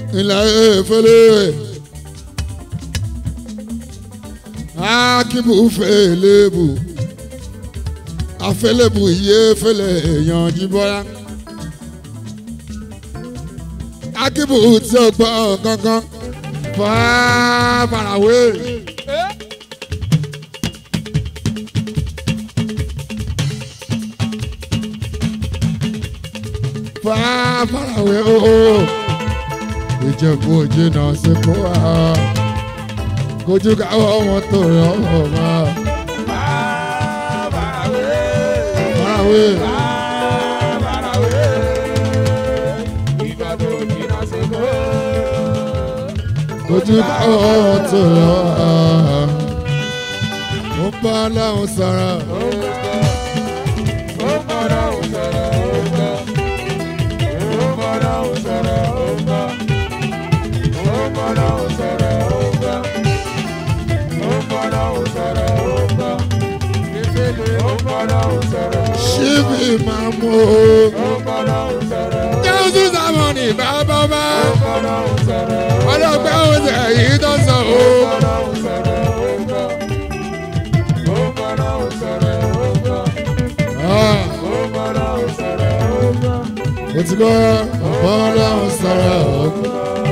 ilẹ̀ efele akibu felebu afelebu iye fele èèyàn Jíbọ́lá akibu tí ó gbọ́ kankan fàáfàràwé. fàáfàràwé ooo Ìjẹ̀bú Òjé náà ṣe kó wá kojú káwọ́ wọn tó rọ̀ ọ́ máa. fàáfàràwé. kojú káwọ́ wọn tó rọ̀ ọ́ ó bá láwọn sára. Ṣíbí máa mú o. Jésù sàmọ́nì bàbá bá. Ọlọ́gbẹ́ oúnjẹ yìí tó sọ o. Mo ti gbọ́ ọ̀pọ̀ ọlọ́run sọ̀rọ̀ ọ̀gbọ́n.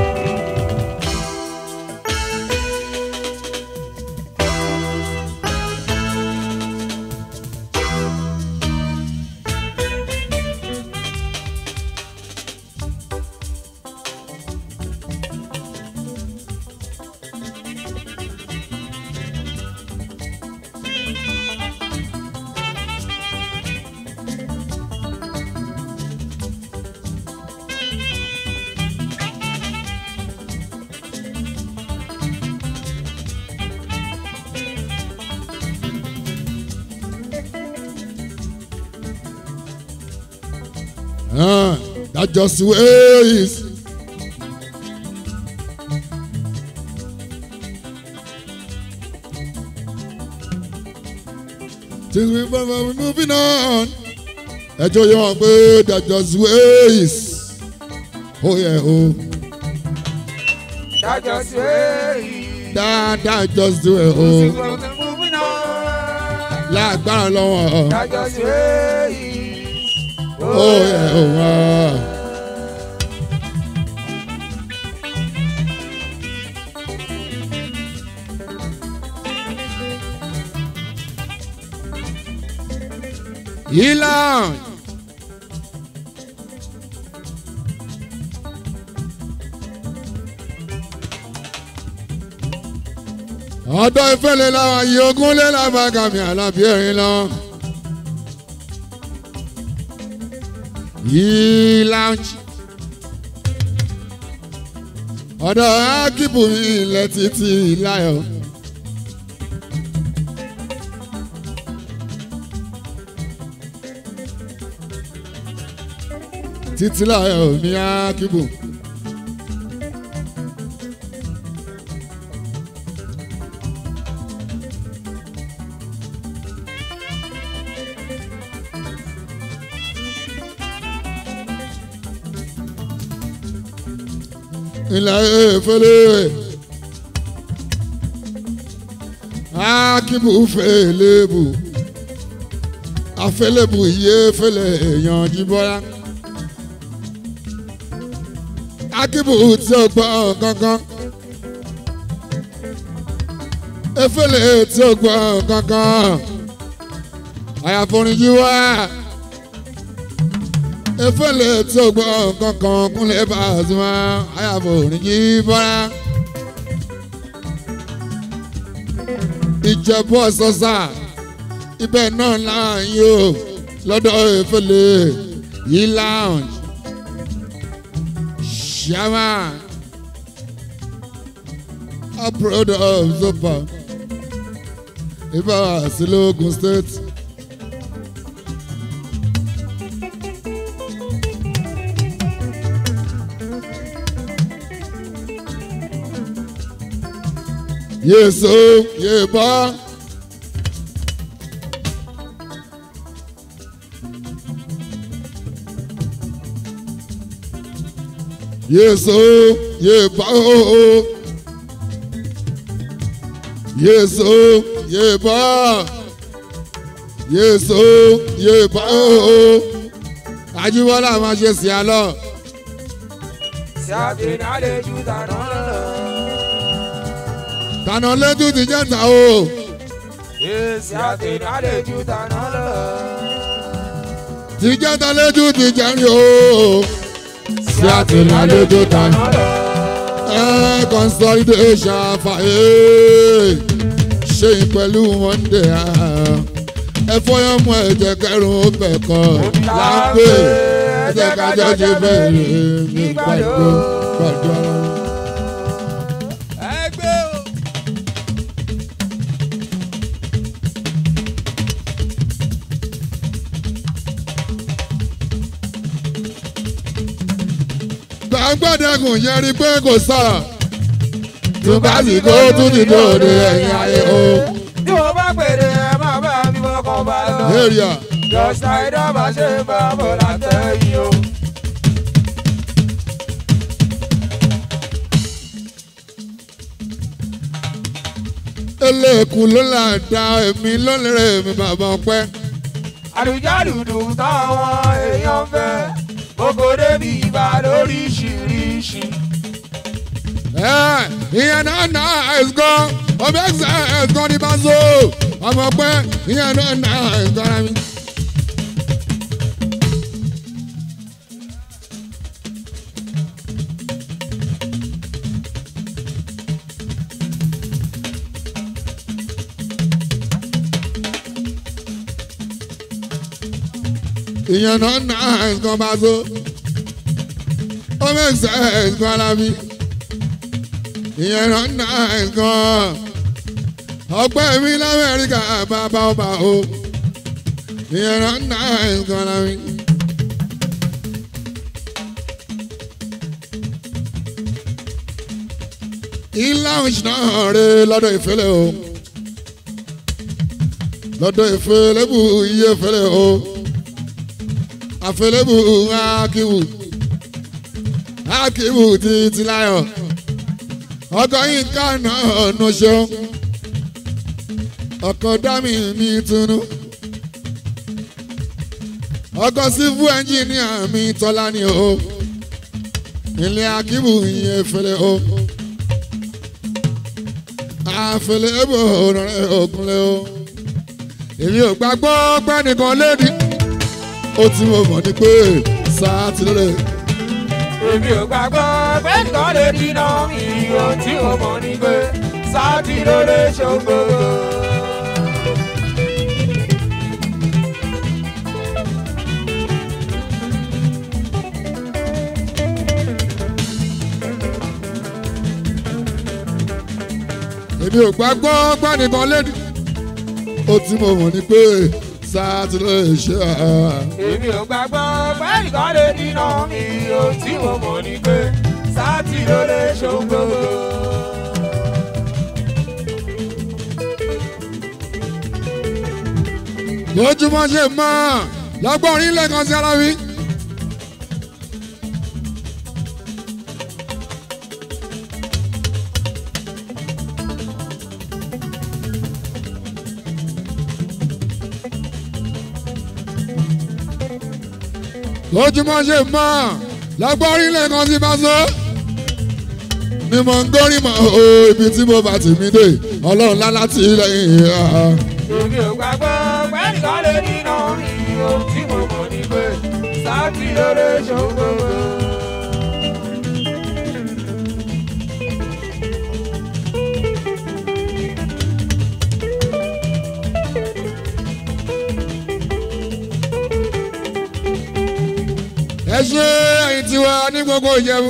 That just ways. Since we're moving on, ẹjọ́ yọ wọn pé that just ways. Oh yeah, oh. That just ways. That just ways. Oh. Moving on. Lágbára lọ́wọ́. That just ways. Oh yeah, oh wow. Ilan. Ọ̀dọ̀ ìfẹ́lẹ̀ làwọn yìí ogún lé lábàgàmì àlàbí ẹ̀rín lọ. Lounge. Ọ̀dọ̀ akíbù ilẹ̀ títí láyọ̀. Títí láyọ̀ mi akíbù. Ilẹ̀ efele akibu felebu afelebu iye fele èèyàn Jíbọ́lá akibu tí ó gbọ́ kankan efele tí ó gbọ́ kankan àyàforin jíwá efele tí ó gbọ́ kankan Kúnlé Pasuma àyàforin Jíbọ́lá. Ìjẹ̀bú Ọ̀sọ́sà ibẹ̀ náà láàyè o lọ́dọ̀ efele yìí lounge ṣàmà abroad of Zopa ibà sílẹ̀ Ogun State. Yeso yeba. Yeso yeba o. Yeso yeba. Yeso yeba o. Ajibola máa ṣe sí àlọ́. sí àtẹ̀ní àlejò tàná lọ. Tànà lójú ti jẹ́ ta o. sí àtẹ̀ní àlejò tàná lọ. Ti jẹ́ ta lójú ti jẹ́ rí o. Sí àtẹ̀ní àlejò tànà lọ. Consolidation fàyè ṣe pẹ̀lú Monday. Ẹ fọyọ́ mú ẹ̀jẹ̀ kẹrùn ó bẹ̀ kọ́ láńpẹ́ ẹ̀jẹ̀ kájọ́ ṣe bẹ̀rẹ̀ nígbàdó gbàdọ́. ẹgbẹ́ o. Gbàgbọ́dẹ̀kùn yẹn rí pé kò sọ̀rọ̀ tó bá sì kó tún ti dòde ẹ̀yìn ayé o. tí mo bá pèrè ẹ máa bá mi fọkàn bá lọ. Area. Jọ̀sà ìdábà ṣe ń bá bọ̀ látẹ̀yìn o. Eléèkún ló là dá èmi lónìí mi bàbá ọpẹ́. Àlùjálùdù táwọn èèyàn fẹ́ gbogbo débi ìbá lóríṣiríṣi. Ìyẹn náà ẹ̀sán ọbẹ̀ ẹ̀sán ní Paso ọmọ ọpẹ́ ìyẹn náà ẹ̀sán ara mi. Ìyẹn náà ẹ̀sán Paso ọmọ ẹ̀sán ara mi. Ìyẹn náà ẹ̀sán ọpẹ́ mi l'Amẹ́ríkà bàbá ọba o. Ìyẹn náà ẹ̀sán ara mi. Lounge náà rè lọ́dọ̀ ìfẹ́lẹ́ o. Lọ́dọ̀ ìfẹ́lẹ́ bù iye fẹ́lẹ́ o. Àfẹ́lẹ́ bù Akíwù títí láyọ̀. Ọkọ yìí ká náà nù ṣeun. Ọkọ dámì mi túnú. Ọkọ sífù ẹnjìníà mi tọ́lá ni o. Ilé Akíwù iye fẹ́lẹ́ o. Àfẹ́lẹ́ bò rẹ̀ ògúnlẹ̀ o. Èmi ò gbàgbọ́ pẹ́ nìkan lédi. Ó ti mọ̀ mọ̀ ní pé sáà ti lóore. Èmi ò gbàgbọ́ pé nǹkan lè dínà mi ò tí mo mọ̀ ní pé sáàtì ló lè ṣògbó. Èmi ò gbàgbọ́ pé nìkan lédi. Ó ti mọ̀ mọ̀ ní pé sáà ti lóore ṣe àá. Èmi ò gbàgbọ́ pé nǹkan lè dínà mi ò tí mo mọ̀ ní pé sáàtì ló lè ṣògbó. Lójúmọ́ ṣe máa lọ́gbọ́n orí lẹ́kan sí ara mi. Lójúmọ́ ṣe máa lọ́gbọ́n orí lẹ́kan sí Paso. Ni mo ń górí mọ́ o ibi tí mo bá ti mi dé Ọlọ́run lálá tí lẹ́yìn ìhà. Èmi ò gbàgbọ́ pé nǹkan lè dínà mi ò tí mo mọ̀ ní pé sáàtì ló lè ṣògbó. Ẹ ṣe ẹ̀yin tiwa ní gbogbo Ìjẹ̀bú.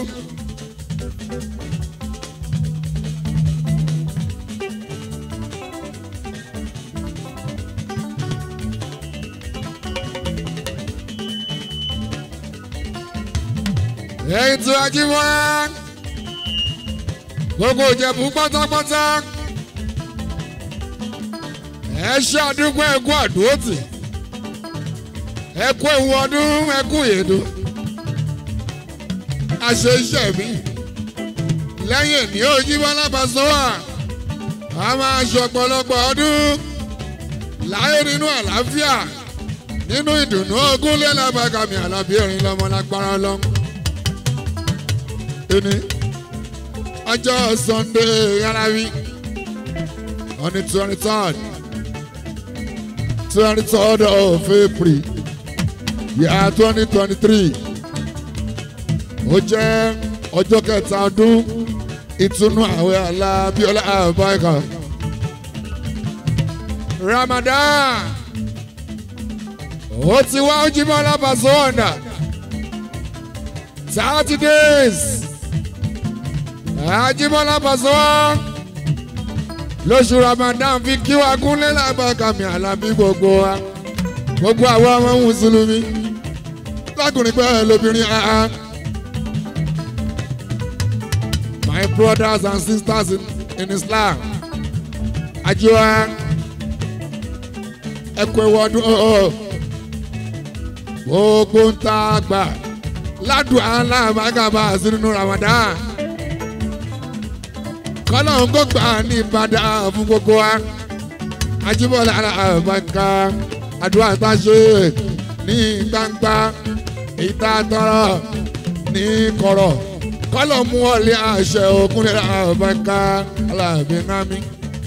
Ẹ̀yin tiwa jí wọ́n gbogbo Ìjẹ̀bú pátápátá. Ẹ ṣe àdúgbò ẹ̀kú àdúrótì. Ẹ̀kú ewu ọdún ẹ̀kú ìyèdú. ṣe iṣẹ́ mi lẹ́yìn ní Òjíbọ́lá Pasuma a máa ṣe ọ̀pọ̀lọpọ̀ ọdún láyé nínú àlàáfíà nínú ìdùnnú Ògúnlé Lábàkàmí Àlàbí Erin lọ́mọ lágbára lọ. ẹni ọjọ́ Sunday Alábí on the 23rd of April year 2023 ó jẹ́ ọjọ́ kẹta ọdún ìtúnú àwẹ̀ Àlàbí Ọlábàkà Ramadan ó ti wá Òjíbọ́lá Pasuma 30 days Òjíbọ́lá Pasuma lóṣù Ramadan fi kí wa Ògúnlé Lábàkàmí Àlàbí gbogbo wa gbogbo àwọn ọmọ mùsùlùmí lákùnrin pẹ́ lóbìnrin my brothers and sisters in Islam àjọyọ̀ ẹ̀kọ́ ìwọ́dún gbogbo ń ta àgbà ládùn aláàbágàbà sínú Ramadan kọ́lọ̀ ń kó gbà ní Ìbàdàn fún gbogbo wa Àjíbọ́lá Lábàkà àdúrà tá a ṣe ní gbangba ìta tọrọ ní kọ̀rọ̀ kọ́lọ̀ mú ọ̀lẹ́ àṣẹ Ògúnlé Lábàkà Àlàbí ńlámi.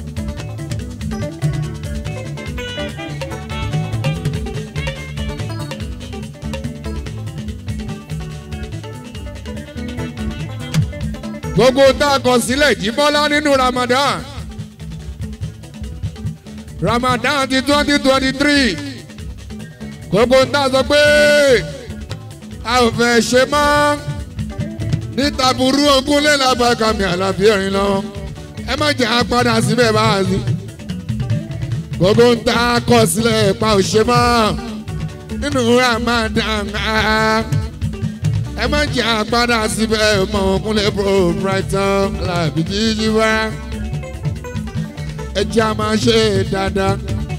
gbogbo tá a kọ sílẹ̀ Jíbọ́lá nínú Ramadan ti 2023 gbogbo tá a sọ pé a ò fẹ́ ṣe mọ́ níta burú Ògúnlé Lábàkàmí Àlàbí Erin lọ ẹ má jẹ́ àpadà síbẹ̀ báyìí gbogbo tá a kọ sílẹ̀ pa ò ṣe mọ́ nínú Ramadan ẹ má jẹ́ àpadà síbẹ̀ mọ́ Ògúnlé Brighton Àlàbí jíjíwá ẹ jẹ́ a máa ṣe dáadáa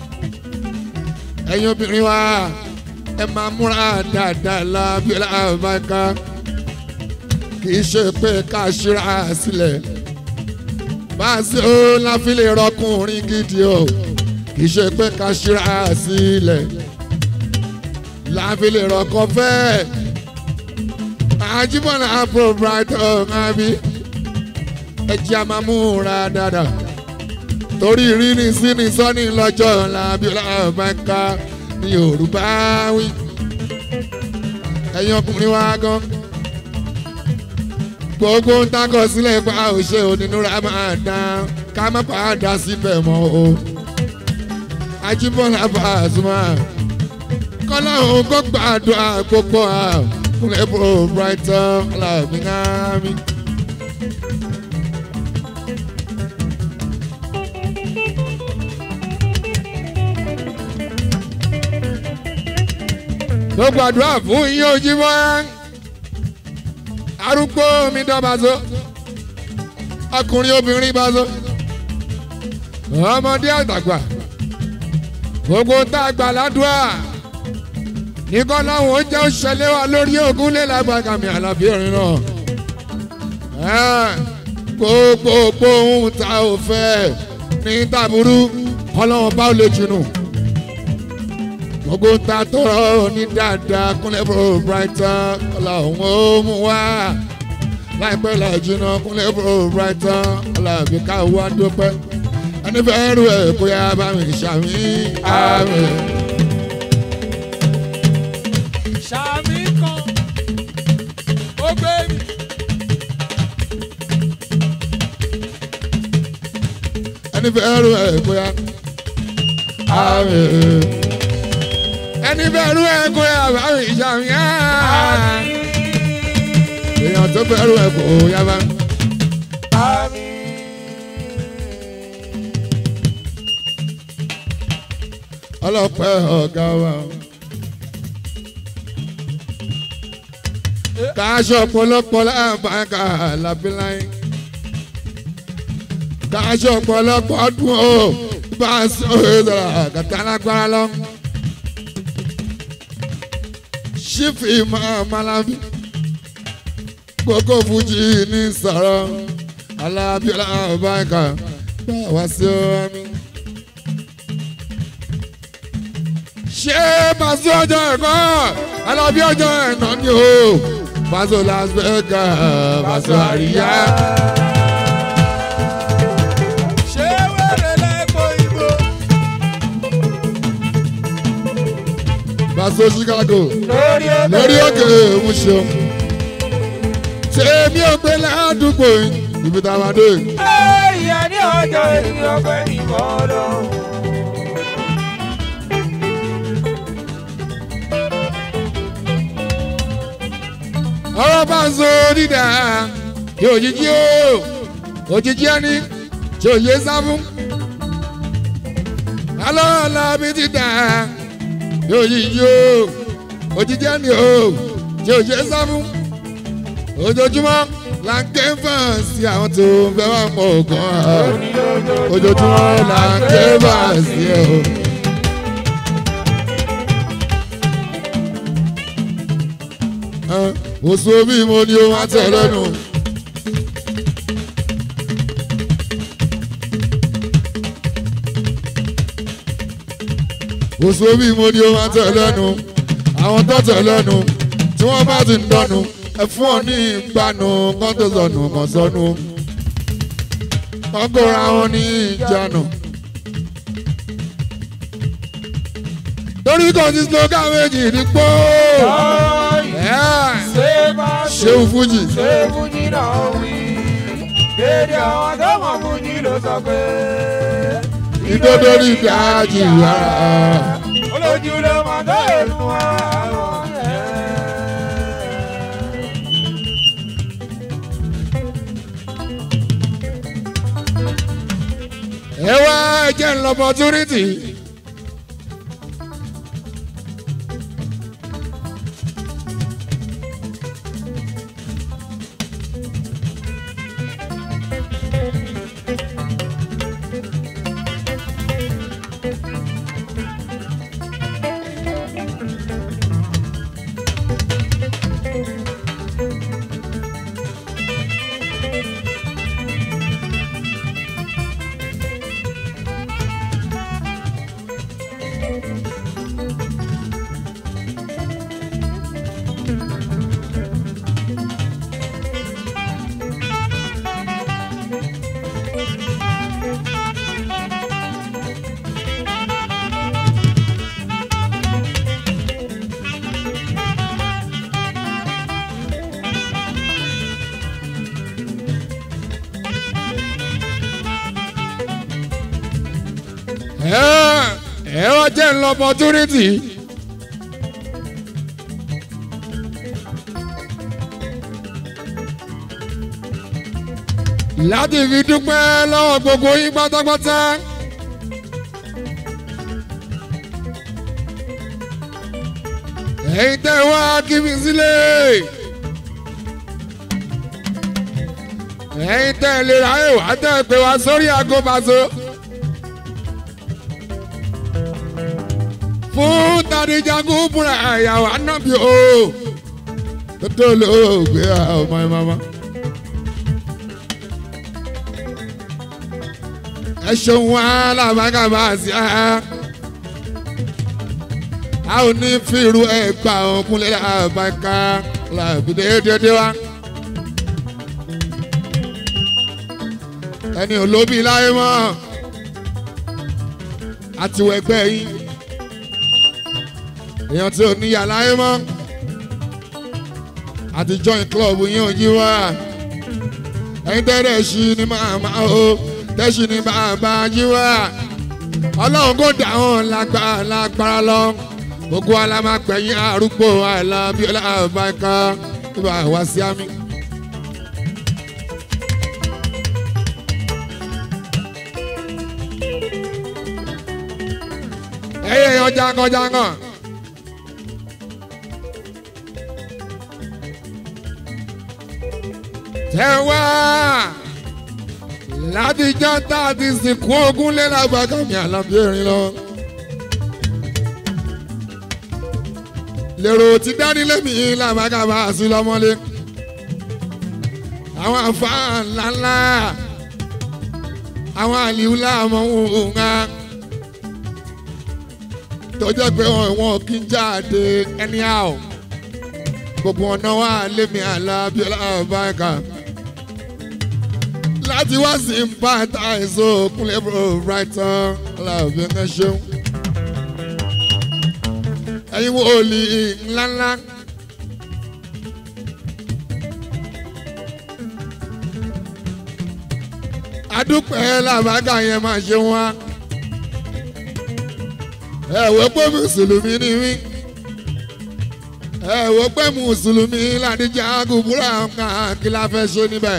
ẹ̀yin obìnrin wa ẹ máa múra dáadáa Àlàbí Lábàkà kì í ṣe pé ká ṣíra sílẹ̀ bá a ṣe ó láfi lè rọkùnrin gidi o kì í ṣe pé ká ṣíra sílẹ̀ láfi lè rọkọ fẹ́ẹ́. Àjíbọ́lá Brighton àbí ẹjẹ́ a máa múra dáadáa torí rírí síni sọ́ni lọ́jọ́ Àlàbí Lábàkà ní Yorùbá wí ẹ̀yin ọkùnrin wa gan gbogbo ń takọ̀ sílẹ̀ pa òṣè onínú Ramadan ká má padà síbẹ̀ mọ́ o Àjíbọ́lá Pasuma kọ́lá òun kó gbàdúrà gbogbo àwọn. Ògúnlé Brighton Àlàbí ńlámi. gbogbo àdúrà fún yín Òjíbọ́lá arúgbó mi dán Paso ọkùnrin obìnrin Paso ọmọdé àtàgbà gbogbo tá a gbà ládùúà nìkan láwọn oúnjẹ ó ṣẹlẹ̀ wá lórí Ògúnlé Lábàkàmí Àlàbí Erin náà gbogbo ohun tá ò fẹ́ ní tàbúrú ọlọ́wọ́n bá ò lè jùnú gbogbo ta tọrọ ní dáadáa Ògúnlé Brighton ọlọ́wọ́n ó mú wá láìpẹ́ láìjìnà Ògúnlé Brighton Àlàbí ká wá dúpẹ́ ẹni fẹ́ rú ẹ̀ bóyá bá mi ṣàmì àmì. ẹni fẹ́ rú ẹ̀ bóyá ẹni fẹ́ rú ẹ̀ bóyá bá mi ṣàmì èèyàn tó fẹ́ rú ẹ̀ bóyá bá mi. ọlọ́pẹ́ ọ̀gá wa káṣọ ọ̀pọ̀lọpọ̀ Lábàkà Àlàbí láyé káṣọ ọ̀pọ̀lọpọ̀ ọdún o bá a sọ ìdọ̀rọ̀ àgàtà lágbára lọ. ṣífì máa Malabi gbogbo fújì ní sọ̀rọ̀ alábíọ́lá báńkà bá wá sí omi. ṣé pàṣẹ ọjọ́ ẹ̀kọ́ alábí ọjọ́ ẹ̀nà ni o pàṣẹ Las Vegas pàṣẹ àríyá. ṣé wẹ́rẹ́ lẹ́kọ̀ọ́ ìbò. pàṣẹ Chicago lórí òkè Mushin. ṣé mi ò gbé ládùúgbò ibi tá a máa dé. ìyá ní ọjọ́ ènìyàn fẹ́ ní bọ́ọ̀lù. ọ̀rọ̀ bá ń so dídà kí òjijì ó òjijì ẹni tí ò yé sá fún. alọ́ọ̀lá mi ti dà kí òjijì ó òjijì ẹni ó tí ò yé sá fún. ojoojúmọ́ là ń ké fàǹsì àwọn tó ń fẹ́ wá mọ̀ ọ̀gán. ojoojúmọ́ là ń ké fàǹsì ẹ̀ o. Oṣù bí mo ní o máa tẹ̀ lẹ́nu. Oṣù bí mo ní o máa tẹ̀ lẹ́nu. Àwọn tó tẹ̀ lẹ́nu tí wọ́n bá ti ń dọ́nu. Ẹ fún ọ ní ìgbàanu kan tó sọnù kan sọnù. Wọ́n kóra wọn ní ìjánu. Torí kò sí slogan méjì ní pọ́. Ṣéun Fújì. ṣé Fújì náà wí. dédé àwọn tó mọ̀ Fújì ló sọ pé. Ìdodo ní ìdájì rárá. olójú ló mọ̀ tó ẹnu àwọn. Ẹ wá jẹ́ ń lọ opportunity. Ẹ wá jẹ́ ń lọ opportunity. Láti fi dúpẹ́ lọ́wọ́ gbogbo yín pátápátá. Ẹ̀yin tẹ́ wá kí mi sílẹ̀. Ẹ̀yin tẹ́ lè ráyè wá tẹ́ pé wá sórí aago Paso. Fún Tàdíjagun fúnra ìyàwó Ànábì o. Tó lóògbé ọmọ ẹ mama. Ẹ ṣeun wá làbágàbá sí a. A ò ní fìrú ẹgbà ọkùnrin làbáká làbí déédéé wá. Ẹni olóbi láyé mọ́. Àtiwọ̀ ẹgbẹ́ yín. Èèyàn tí ò níyà láyé mọ́. Àti join club yín ò yí wá. Ẹ̀yin tẹ́lẹ̀ ṣí ni màmá o. Tẹ́sí ni bàbá yí wá. Ọlọ́run kò dà wọ́n lágbára lọ. Gbogbo alámàgbẹ̀yìn arúgbó Alábíọ́lá Báńkà ìbá wá sí àmì. Ẹyẹ yan jangan-jangan. Tẹ́wá láti jọ́ta àti sìnkú ogún lé lágbàgà mi Àlàbí erin lọ. Lèrò ti dání lémi làbàgà bá a sí lọ́mọlé. àwọn àfáà ńláńlá àwọn àlìú láàmọ́ òun á tó jẹ́ pé wọn kì í jáde anyhow gbogbo ọ̀nà wa lémi Alábíọ́lá Báńkà láti wá sí bàtà èso Kúnlé Brighton Alábíọ́lá ṣeun ẹ̀yin wòlíì ńláńlá adúpẹ́ làbágà yẹn máa ṣe wá ẹ wò pé mùsùlùmí ni mí ẹ wò pé mùsùlùmí ládìjà gùbúrà nǹkan kí la fẹ́ ṣe níbẹ̀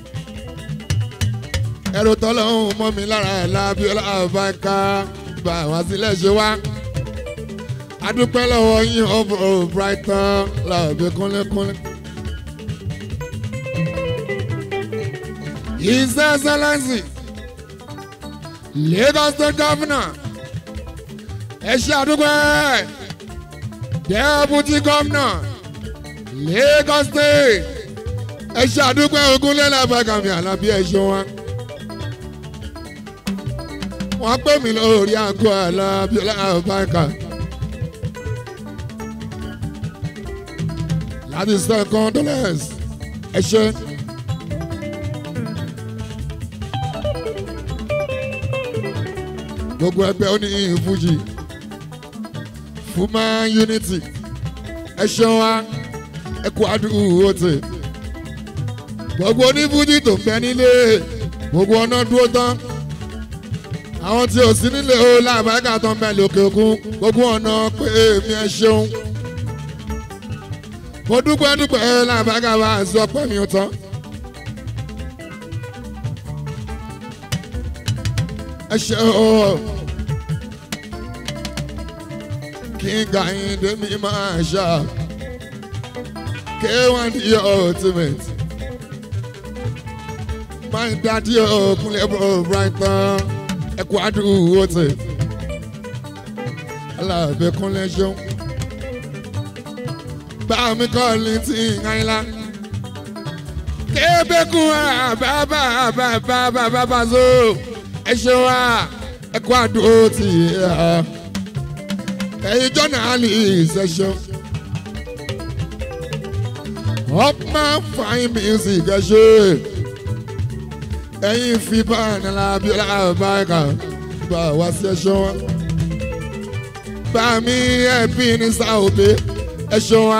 ẹrù tọ́lọ́hún mọ́ mi lára Lábíọ́lá Báńkà bá wá sílẹ̀ ṣe wá adúpẹ́ lọ́wọ́ yín ọ̀bọ̀ Brighton làbẹ̀ kúnlẹ̀kúnlẹ̀. His Excellency Lagos State Governor ẹ ṣé àdúpẹ́ Deputy Governor Lagos State ẹ ṣé àdúpẹ́ Ògúnlẹ́lá Bákàmí Àlàbí ẹ ṣé wọ́n pè mí lórí àgọ́ Alábíọ́lá Báńkà láti sọ condolence ẹ ṣé. Gbogbo ẹgbẹ́ ó ní Fuji Fuma Unity ẹ ṣeun wa ẹ kú àdúgbò tè gbogbo ní Fuji tó ń bẹ nílé gbogbo ọ̀nà dúró tán àwọn tí ò sí nílé ó Làbáńkà tó ń bẹ lókè òkun gbogbo ọ̀nà pé èmi ẹ ṣeun mo dúpẹ́ Làbáńkà bá a sọ pé mi ò tán. ẹ ṣe o King Ayinde mi máa ṣá K1 the ultimate my daddy Kúnlé Brighton ẹ kú àdúgbò tè Alábẹ̀ Kúnlé ṣeun bá mi kọ́ létí ìhànlá kébékun bàbá so ẹ ṣe wá ẹ kú àdúró tì ẹ̀yin jọ́nà àlè ìṣẹ̀ṣọ́ Upman fine music ẹ ṣe ẹ̀yin fi bá Alábíọ́lá Báńkà bá wá sí ẹ̀ṣọ́ wa bá mi ẹ̀bí ní sáòbé ẹ̀ṣọ́ wa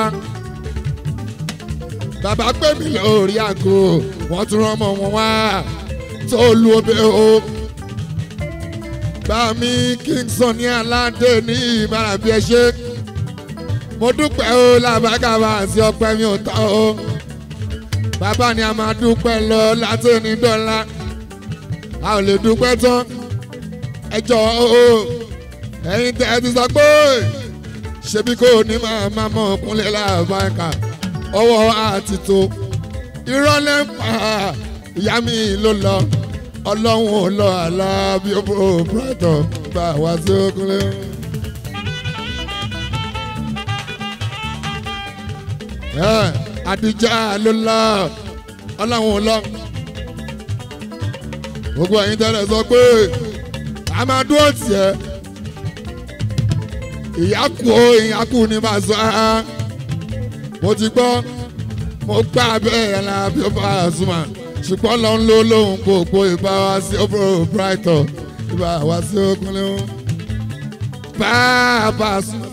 bàbá pè mí lórí àgọ́ wọ́n tún rán ọmọ wọn wá tó lu obè o. Bàmí Kingston ní aládé ní ìbárabí ẹ ṣé mo dúpẹ́ o Làbáńkà bá àti ọpẹ́ mi ò tán o bàbá ni a máa dúpẹ́ lọ láti ní dọ́là a ò lè dúpẹ́ tán ẹ jọ̀ọ́ o ẹ̀yin tẹ́ ẹ ti sọ pé ṣebí kò ní máa mọ̀ Kúnlé Làbáńkà ọwọ́ àti tó irọ́ lẹ́ ń pa ìyá mi ló lọ ọlọ́run ò lọ Alábíọ́lá Brighton bá wá sí Kúnlé. Àdìjà ló lọ ọlọ́run ò lọ gbogbo ẹ̀yin tẹ́lẹ̀ sọ pé a máa dúró tiẹ̀ ìyákù ni máa sọ mo ti gbọ́ mo gbà bẹ́ẹ̀ Alábíọ́lá Pasuma ṣùgbọ́n lọ́n ló lóhun gbogbo ìbá wa sí Brighton ìbá wa sí Kúnlé bàbá Pasuma.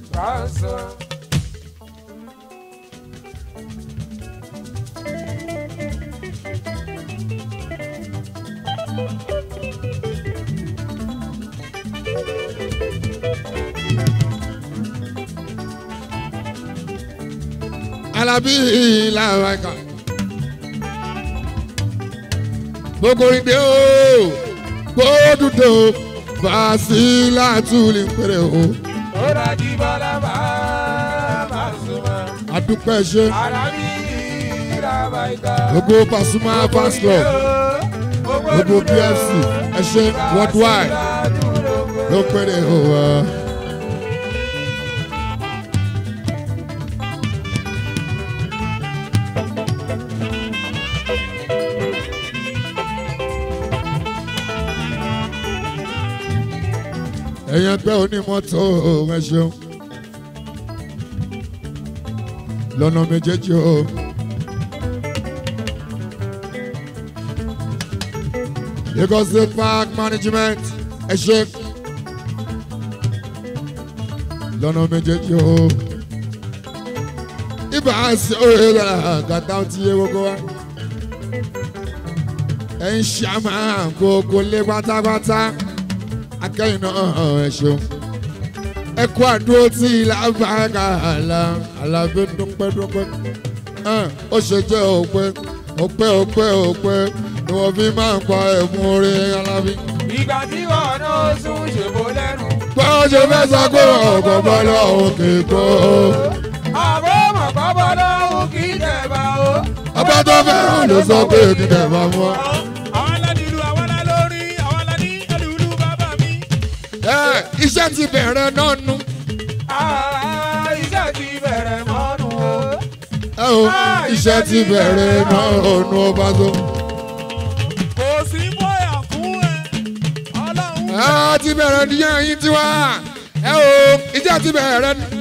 Alábí Làbáńkà gbogbo ìdè o gbódùdò Bàsílà túlì péré o. ó dájú bọ́lá bá Pasuma. Adúpẹ́ ṣe. Alábí Làbáńkà. Gbogbo Pasuma fans club gbogbo PFC ẹ ṣe worldwide ló péré o. ẹ̀yàn pẹ́ onímọ́tò ẹ ṣeun lọ́nà méjèèjì o. Lagos State Park Management ẹ ṣe lọ́nà méjèèjì o. Ibà sí òye lára gàtà tí yé gbogbo wa. Ẹ ń ṣàmà gbogbo lé pátápátá. Akẹ́yìn náà ẹ ṣeun. Ẹ kú àdúró tí làbàgà àlàbí dúpẹ́dúpẹ́. Ó ṣe jẹ́ òpẹ́ ni wọ́n fi máa ń pa ẹ̀mú orí alábí. Ìgbà tí wọ́n náà sún ṣèbó lẹ́nu. Bó ṣe fẹ́ sọ pé ọ̀gbọ̀n bọ́ lọ́hùn kì í kó. Àbọ̀ mọ̀kọ́ bọ́ lọ́hùn kì í tẹ̀bà o. Ọba tó fẹ́ràn ló sọ pé kì í tẹ̀bà mọ́. Àwọn aládìlú, àwọn alálórí, àwọn aládì olùlú bàbá mi. Iṣẹ́ ti bẹ̀rẹ̀ náà nù. Iṣẹ́ ti bẹ̀rẹ̀ mọ́nu o. Iṣẹ́ ti bẹ̀rẹ̀ náà nù ọba tó. Kò sí bóyá fún ẹ, Ọlọ́run. Ti bẹ̀rẹ̀ níyẹn yín tiwa. Iṣẹ́ ti bẹ̀rẹ̀ nù.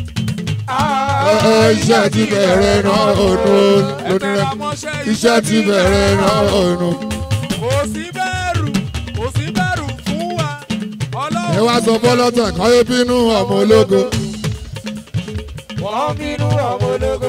Iṣẹ́ ti bẹ̀rẹ̀ náà nù lónìí. Iṣẹ́ ti bẹ̀rẹ̀ náà nù. Kò sí bẹ̀rù fún wa, Ọlọ́run. Ẹ wá sọ fọlọ́tàn káyé bínú ọmọ ológo. Wọ́n bínú ọmọ ológo.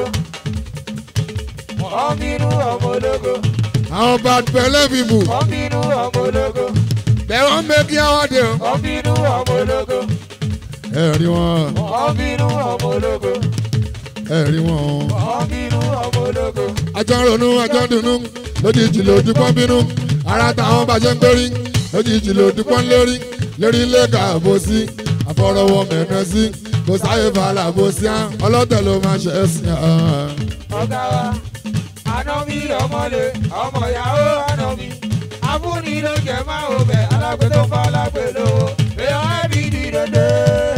Wọ́n bínú ọmọ ológo. Àwọn bad pẹ̀lẹ́ bíbù. Wọ́n bínú ọmọ ológo. Bẹ́ẹ̀ wọ́n mẹ́kí àwọn dé o. Wọ́n bínú ọmọ ológo. Ẹ rí wọn. Wọ́n bínú ọmọ ológo. Ẹ rí wọn. Wọ́n bínú ọmọ ológo. Ajọ́ ń ronú, ajọ́ ń dunnú, lójijì ló dúpọ́n bínú. Ara táwọn bàjẹ́ ń gbórí, lójijì ló dúpọ́n lórí. Lórí ilé kààbò sí, àfọ̀rọ̀wọ̀ mẹ́nà sí. Kò sáyé fàlà bó sí á, ọlọ́tẹ̀ ló máa ṣe é sí á. Ọ̀gá wa, àná mi ọmọlé, ọmọ ìyàwó àná mi. Afúnni ló jẹ máa ò bẹ̀, alágbè tó fọ́ alágbè lówó. Èèyàn ẹbí dìdòdò.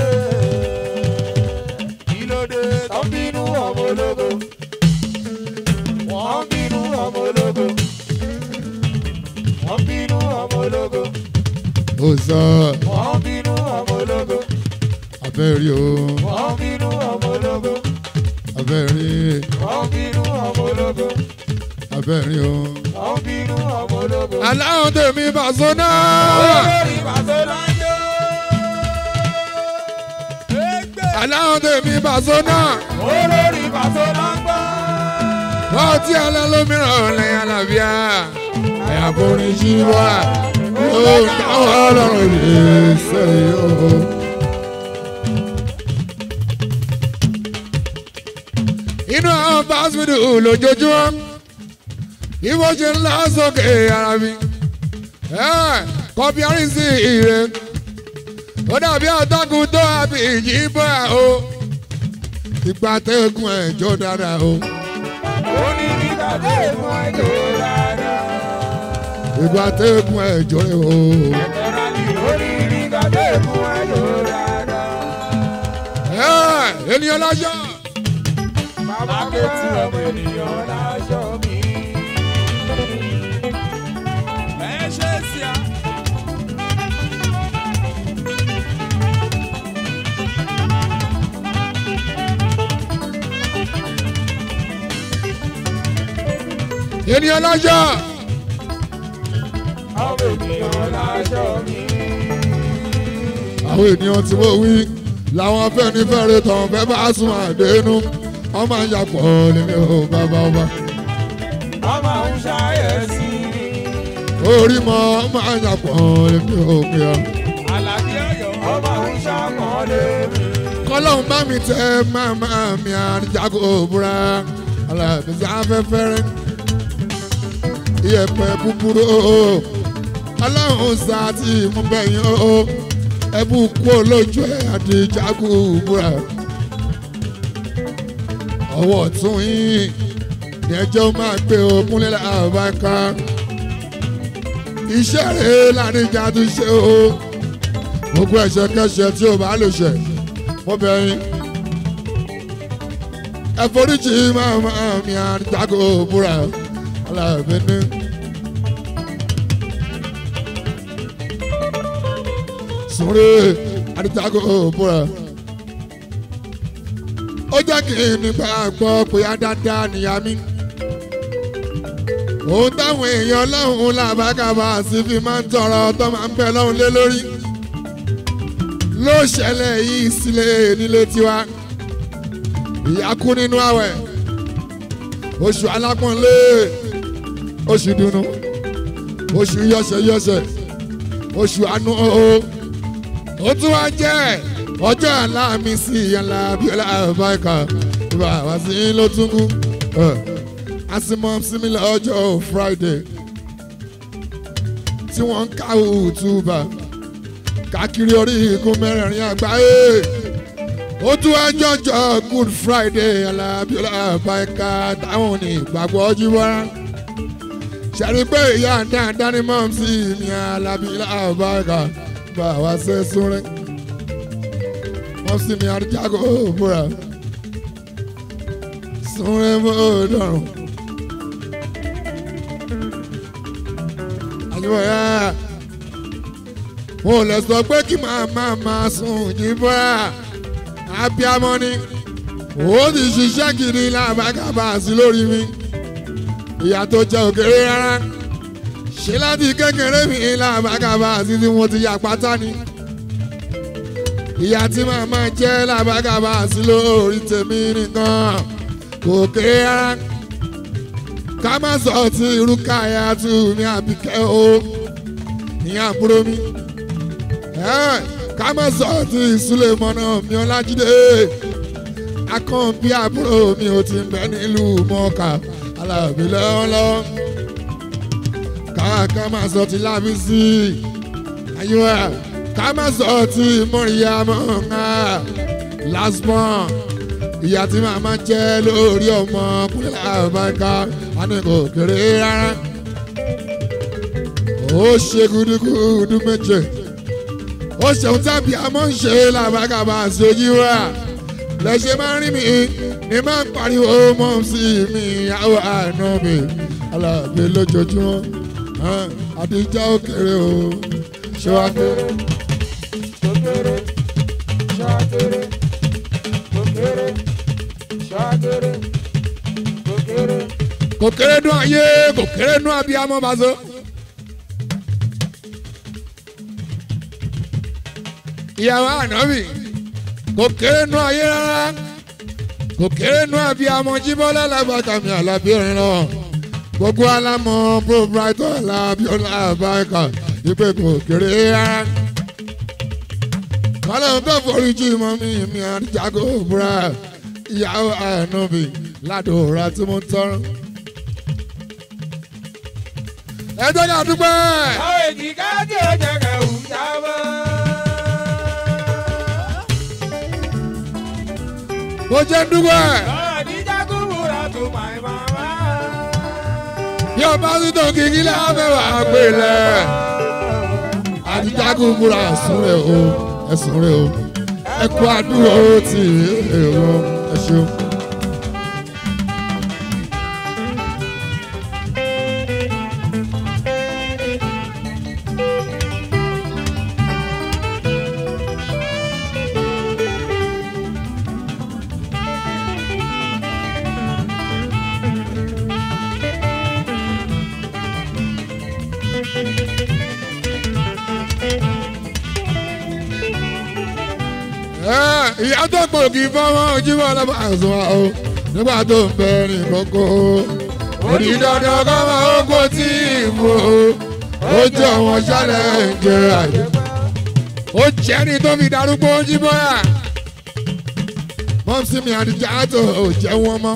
Ìlòdè tó ń bínú ọmọ ológo. Wọ́n ń bínú ọmọ ológo. Wọ́n ń bínú ọmọ ológo. Ó sọ. Wọ́n ń bínú ọmọ ológo. Abẹ́rí o. Wọ́n ń bínú ọmọ ológo. Abẹ́rí. Wọ́n ń bínú ọmọ ológo. Abẹ́rí o. Wọ́n ń bínú ọmọ ológo. Aláwọ̀ tèmi bàṣọ náà. Olórí bàṣọ náà yó. Aláwọ̀ tèmi bàṣọ náà. Olórí bàṣọ náà gbọ́. Wọ́n ti alẹ́ lómìíràn lẹ́yìn àlàbíà. Ẹ̀yà borin jí wá. Ó táwọn ọlọ́run lè ṣe yóò. Inú àwọn báṣmìdì lójoojúmọ́. Ìwọ ṣe ńlá sókè ara mi. Kọ́bí àrísí ire. Ó dàbí ọ̀tọ́kùn tó àbí ìyíbọ̀ o. Ìgbà tẹ́gùn ẹ̀jọ́ dára o. Ó ní ìgbà tẹ́gùn ẹ̀jọ́ dára. Ìgbà tẹ́gùn ẹ̀jọ́ rẹ̀ o. Ẹ̀kọ́ra ni ó ní ìgbà tẹ́gùn ẹ̀jọ́ dára. Ènìyàn láṣọ. Bàbá kẹ́tù ọmọ ènìyàn láṣọ mi. Ẹ ṣe sí a. Ènìyàn láṣọ. Ọmọ ènìyàn láṣọ mi. Àwọn ènìyàn tí wọ́n wí làwọn afẹ́nifẹ́re tán fẹ́ bá sùn àdénú. Wọ́n máa ń yàpọ̀ lèmi ò bàbá ọba. Wọ́n máa ń ṣàyẹ̀sí ni. Orí mọ́ máa ń yàpọ̀ lèmi ò pè ọ́. Àlàbí Ọ̀yọ́ wọ́n máa ń ṣàpọ̀lé mi. Kọ́lọ́hún bá mi tẹ màmá mi àdìjákò búra. Alábí sáfẹ́fẹ́rẹ́. Iyẹ̀pẹ̀ búburú o. Ọlọ́run sá tí mo bẹ̀yìn o. Ẹbú kú olójú ẹ̀ àdìjákò búra. Ọwọ́ tún yín ní ẹjọ́ máa gbé okúnlé làbáká. Iṣẹ́ rẹ̀ ládìjà tún ṣe o. Gbogbo ẹ̀ṣẹ̀ kẹ́ṣẹ̀ tí o bá lò ṣẹ̀ mo bẹ̀ yín. Ẹ foríjì màmá mi àdìjákò búra. Alábí ní. Súnré àdìjágò búra. Ó jẹ́ kí n nígbà gbọ́ pé á dáadáa nìyá mi. Òun táwọn èèyàn lọ́hùn làbákàbà sí fi máa ń tọrọ tó máa ń bẹ lọ́hùn lé lórí. Ló ṣẹlẹ̀ yìí sílé nílé tiwa. Ìyá kú nínú àwẹ̀. Oṣù alápọ̀nlé. Oṣù dùnnú. Oṣù yọ̀ṣẹ̀yọ̀ṣẹ̀. Oṣù àánú o. Ó tún wá jẹ́ ọjọ́ aláàmì sí ìyànlá Abíọ́lá Àbáìkà. Ìbá wá sí ló tún kú. Asimọ́ sími lọ́jọ́ Friday. Tí wọ́n ń ká òtúbà. Káàkiri orí igun mẹ́rẹ̀ẹ̀rin àgbáyé. Ó tún wá jọjọ́ Good Friday Abíọ́lá Àbáìkà táwọn ní ìgbàgbọ́ jíwá. Ṣẹ̀rí pé ìyá dáadáa ní mọ́ sí ní Abíọ́lá Àbáìkà bá wa ṣe súnrẹ́. Wọ́n sì mi àdìjágò búra. Súnrẹ́ mọ́ dọ̀rùn. Àyùbọ̀ yá. Mo lè sọ pé kí máa sùn jíbọ́ abiyamọ ni ó ti ṣiṣẹ́ kiri làbákàbà sí lórí mi ìyá tó jẹ́ òkèrè rárá ṣe láti kékeré mi làbákàbà sí tí mo ti yà pátá ni ìyá tí màmá jẹ́ làbákàbà sí lórí tèmi nìkan kò kéré rárá ká má sọ ti irú káyà tù mí àbíkẹ́ o ìyá àbúrò mi. Ká má sọ ti Sulemọ̀nà mi Ọlájídé akọ́nbí àbúrò mi ò ti bẹ nílùú Mọ́kà Alábí lọ́wọ́lọ́wọ́ ká má sọ ti Lábísí ayíwá ká má sọ ti Mọ́ríyámọ̀ lásìmọ̀ ìyá tí màmá jẹ́ lórí ọmọ Kúnlé Àbáìkà àníkò kéré rárá ó ṣe gúdúgúdú méje. Ó ṣeun tábí àmọ́ ń ṣe làbákàbà sójú wa lẹ́ṣẹ̀ máa ń rí mi ní máa ń pariwo mọ́ sí mi àwọn àna mi Alábí lójoojúmọ́ àdìjà òkèrè o ṣé wàá kéré. Òkèrè ṣàkèrè òkèrè ṣàkèrè òkèrè. Kò kéré nú ayé kò kéré nú abiyamọ bàzọ. Ìyàwó ànábì kò kéré nú ayé rárá kò kéré nú abiyamọ Jíbọ́lá Lábàkàmí Alábí rìn lọ gbogbo alámọ Proprietor Abíọ́lá Àbáìkà ìpè kò kéré rárá kọ́lọ́n tó forí jí mọ́ mi àdìjágò búra ìyàwó ànábì ládòóra tí mo ń tọrọ. Ẹ jẹ́ ká dúpẹ́. Àwọn èjìká tí ó jẹ́ kẹ̀wù jábọ́. Mo jẹ́ dúpẹ́. Àdìjà kú búra tó máa ń máa. Bí o bá tún tó kíkí lábẹ́wàá pè lẹ̀. Àdìjà kú búra súnrẹ́ o ẹ súnrẹ́ o ẹ kú àdúrà ó ti èrò ẹ ṣeun. Ìyá tó gbòógì fọwọ́ Jíbọ́lá Àbáìkà o nígbà tó ń bẹ ní kókó òdì dandan kọ́ máa ó kó tí ì mú ó jẹ́ wọn ṣálẹ̀ ń jẹ àyè ó jẹ́ ní tó fi darúgbó Jíbọ́lá mọ́mísí mi Àdìjà tó ò jẹ́ wọn mọ́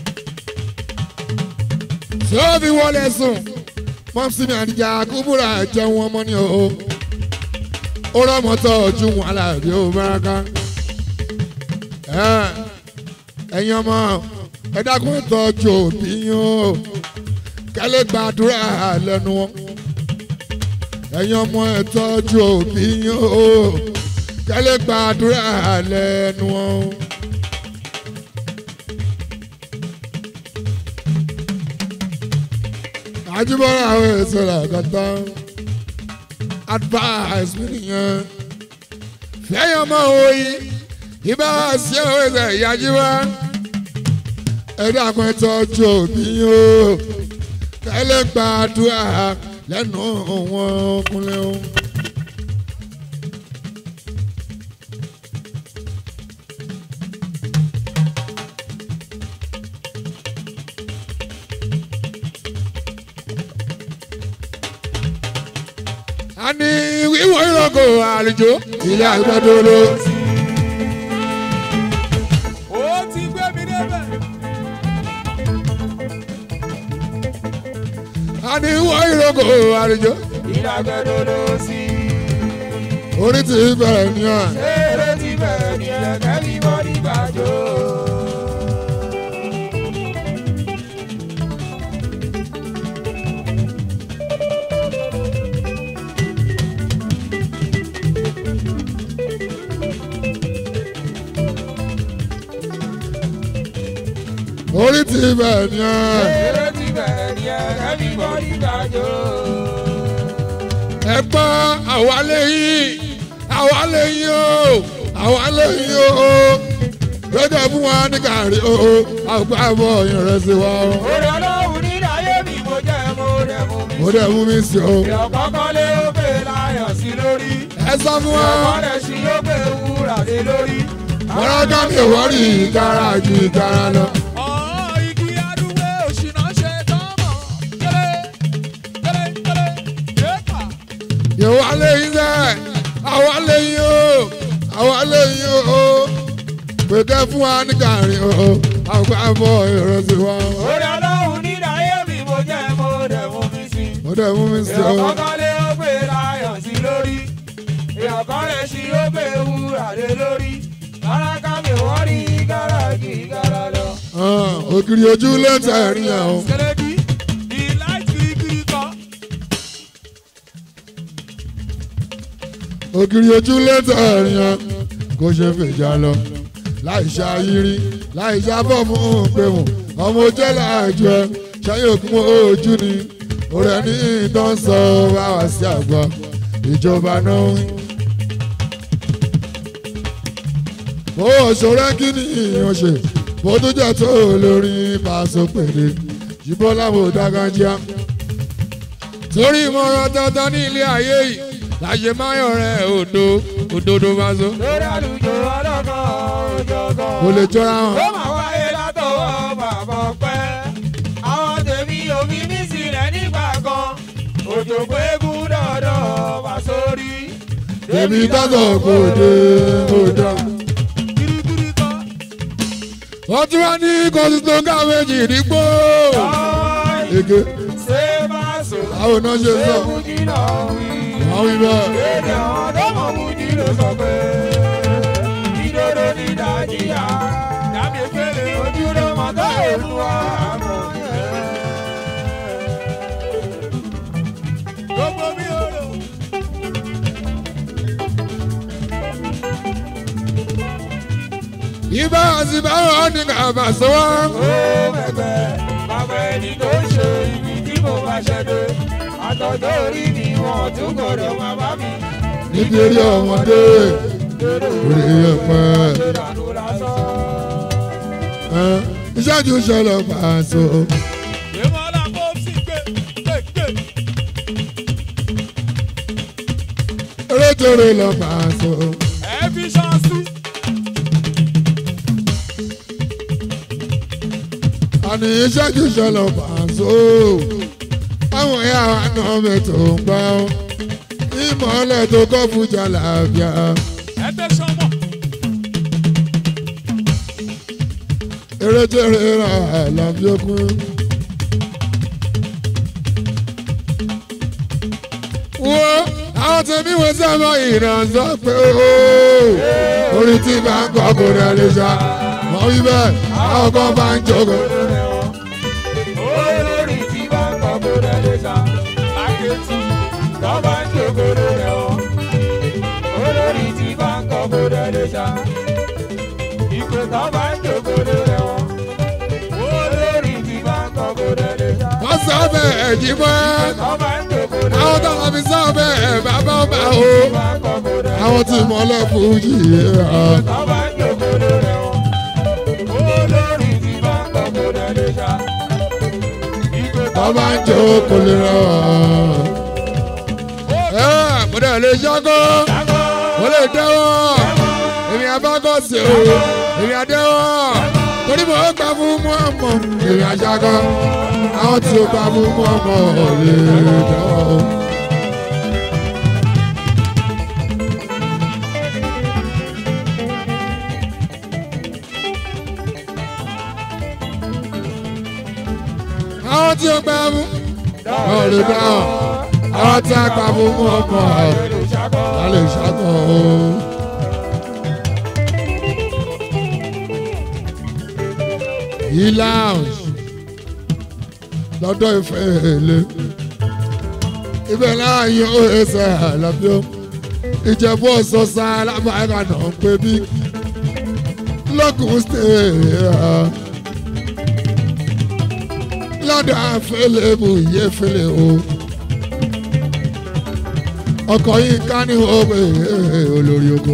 tó fi wọlé sùn mọ́mísí mi Àdìjà Kúbúrà jẹ́ wọn mọ́ ní o ó rọ́mọ́tò ojú wọn Alábí ó Báràká. Ẹ̀yin ọmọ ẹ dákun ẹ tọ́jú òbí yín o kẹ́lẹ́ gbàdúrà lẹ́nu wọn. Ẹ̀yin ọmọ ẹ tọ́jú òbí yín o kẹ́lẹ́ gbàdúrà lẹ́nu wọn. Àjíbọ́lá àwọn èso làkàtà advice mi nìyẹn fẹ́yàn mọ́ òyì ibà sí òwe ìyájú wa ẹ dákun ẹ tọ́jú òbí o kẹ́lẹ́ gbàdúrà lẹ́nu wọn kúnlẹ̀ o. Ani wíwọ ìrọ̀kọ̀ àlùjọ ilé àgbàdolo. Ó ti gbé mi débẹ̀. Ani wíwọ ìrọ̀kọ̀ àlùjọ Ilé àgbàdolo sí. Orí ti bẹ̀rẹ̀ ní à. Eré ti bẹ̀rẹ̀ ní ẹ̀kẹ́ bí bọ́dí gbàjọ́. Orí ti bẹ̀rẹ̀ ní à. Eré ti bẹ̀rẹ̀ ní ẹ̀kẹ́ bí bọ́dí gbàjọ́. Ẹ gbọ́ àwa lẹ́yìn o àwa lẹ́yìn o gbẹ́dọ̀ fún wa ní gàrí o àgbà bọ̀ ìrẹsì wa o. Orí ọlọ́run ní ayé mi mo jẹ́ mo dẹ̀ mú mi. Mo dẹ̀ mú mi sí o. Ìyọ̀kọ́kọ́ lé ó pè láyọ̀ sí lórí. Ẹ sọ fún wa. Ìyọ̀kọ́lẹ̀ sí ó pè wúrà lé lórí. Mọ̀rọ́gá mi ò wọ́rí ìkara ju ìkara lọ. Igi adúgbò òṣìnà ṣe tọ́mọ̀. Kẹ́lẹ́ yéèkà. Yòówá lẹ́yìn sẹ́, àwa lẹ́yìn o, àwa lẹ́yìn o. Pèkẹ́ fún wa ní gàrí o, àgbà bọ̀ ìrẹsì wa o. Orí ọlọ́run ní ayé mi mo jẹ́ mo dẹ̀ mú mi sí. Mo dẹ̀ mú mi sí o. Ìyọ̀kọ́kọ́ lé ó pè láyọ̀ sí lórí. Ìyọ̀kọ́lẹ̀ sí ó pè wúrà lé lórí. Mọ̀rọ́gá mi ò wọ́rí ìkara ju ìkara lọ. Ògiri ojú lẹ́tà ẹ̀rín ẹ̀ o. Kẹ́lẹ́dí ìlà kirikiri kan. Ògiri ojú lẹ́tà ẹ̀rín ẹ̀ kò ṣe fèjà lọ. Láì ṣe ayírí, láì ṣe abọ́ fún òǹpẹ̀wọ̀n. Ọmọ ojú ẹ̀ láàjọ ẹ̀ ṣayé òkun ojú ni. Òrẹ́ ní ìtàn sọ báwa sí àgbà. Ìjọba náà ń. Ó ṣòro kí ni ìyàn ṣe. Mo tún jẹ́ tó lórí Paso pèlè. Ṣùgbọ́n láwọn ò dágájíá. Torí ìmọ̀ràn dandan ní ilé ayé yìí. Láṣẹ máyọ̀ rẹ̀ òdodo Paso. Lórí àlùjọ ọlọ́kọ̀ òjọ̀gọ̀. Kò lè jọra wọn. Ó máa wáyé látọwọ́ bàbá ọpẹ́. Àwọn tèmi omi mi sílẹ̀ nígbà kan. Òjòkó eégún dọ̀dọ̀ wá sórí. Tèmi tọ́tọ̀ kò dé òdà. Kirikiri kan. Wọ́n tún wá ní kọ́sítọ́ káwéjì nígbó. Ege. Ṣé máa sọ? Àwọn náà ṣe sọ. Ṣé Fújì náà wí? Wọ́n wí bẹ́ẹ̀. Èdè àwọn ọ̀dọ́mọ̀ Fújì ló sọ pé. Ìdodo ní Nàìjíríà. Dàbí ìpele ojú ló mọ̀ tó èlú àmọ́ yẹn. Gbogbo mi ò lò. Ibà àti báwọn ní kàbà sọ́wọ́. Ó bẹ̀bẹ̀ bàbá ẹni tó ṣe ibi tí mo bá ṣẹ́dọ̀. Àtọ̀jọ́ orí mi wọn tún gbọ́dọ̀ máa bá mi. Nítorí ọmọdé orí ẹ̀pẹ́. Ìdànù lásán. Ìṣẹ́jú ṣẹlẹ̀ Paso. Ìmọ̀lá kò sí gbé. Eréjòrè lọ Paso. Ẹ fi ṣáàṣì. Àní ìṣẹ́jú ṣẹlẹ̀ Paso. Àwọn ẹ̀yà wa náà mẹ́tò ń gbọ́. Ìmọ̀lẹ̀ tó kọ́ fún jàlábíà. Ẹ tẹ́ sọmọ. Eréjòrè rà àlàbíọ́kún. Wo àwọn tèmi wo sábà ìrànṣọ́ pé orí tí bá ń kọ́ kò rẹ̀ lè ṣá. Mọ̀ wí bẹ́ẹ̀, àwọn kan bá ń jókòó. Olórí tí bá ń kọ́ kó rẹ̀ lè ṣá. Akéètì tó bá ń jòkòrò rẹ̀ wọ́n. Olórí tí bá ń kọ́ kó rẹ̀ lè ṣá. Ìpè tó bá ń jòkòrò rẹ̀ wọ́n. Olórí tí bá ń kọ́ kó rẹ̀ lè ṣá. Wọ́n sọ bẹ́ẹ̀ ẹ̀jí mọ́. Tó bá ń jòkòrò rẹ̀ wọ́n. Àwọn tó wọ́n fi sọ bẹ́ẹ̀ bàbá ọba o. Bá ń kọ́ kó rẹ̀ lè ṣá. Àwọn àwọn tí mọ́lẹ̀ fújì tọ́ba ń jòkòrò rẹ̀ o. Olórí ti bá ń kọ́ kó dẹ̀ lè ṣá. Ìgbé tọ́ba ń jó kò lè rọ̀ mo dẹ̀ lè ṣákọ́ mo lè dẹ́wọ́ èmi abákọ̀ sí o èmi adẹ́wọ́ torí mo gbà fún mú ọmọ èmi àṣàkọ́ àwọn tí ó gbà fún mú ọmọ lè dẹ́wọ́. àwọn tí ó gbà fún ọ̀rẹ́ dáhùn àwọn tí a gbà fún mú ọmọ a lè ṣàkọ́ o. yìí lounge lọ́dọ̀ ìfẹ́ èlé ibẹ̀ láàyè ó ẹsẹ̀ àlàbíó ìjẹ̀bú ọ̀sọ́sá alábàárà náà ń pè bí lọ́kùn stéèrè lọ́dọ̀ àfẹ́lẹ́ bù yé fẹ́lẹ́ o ọkọ̀ yìí ká ní òwe olórí oko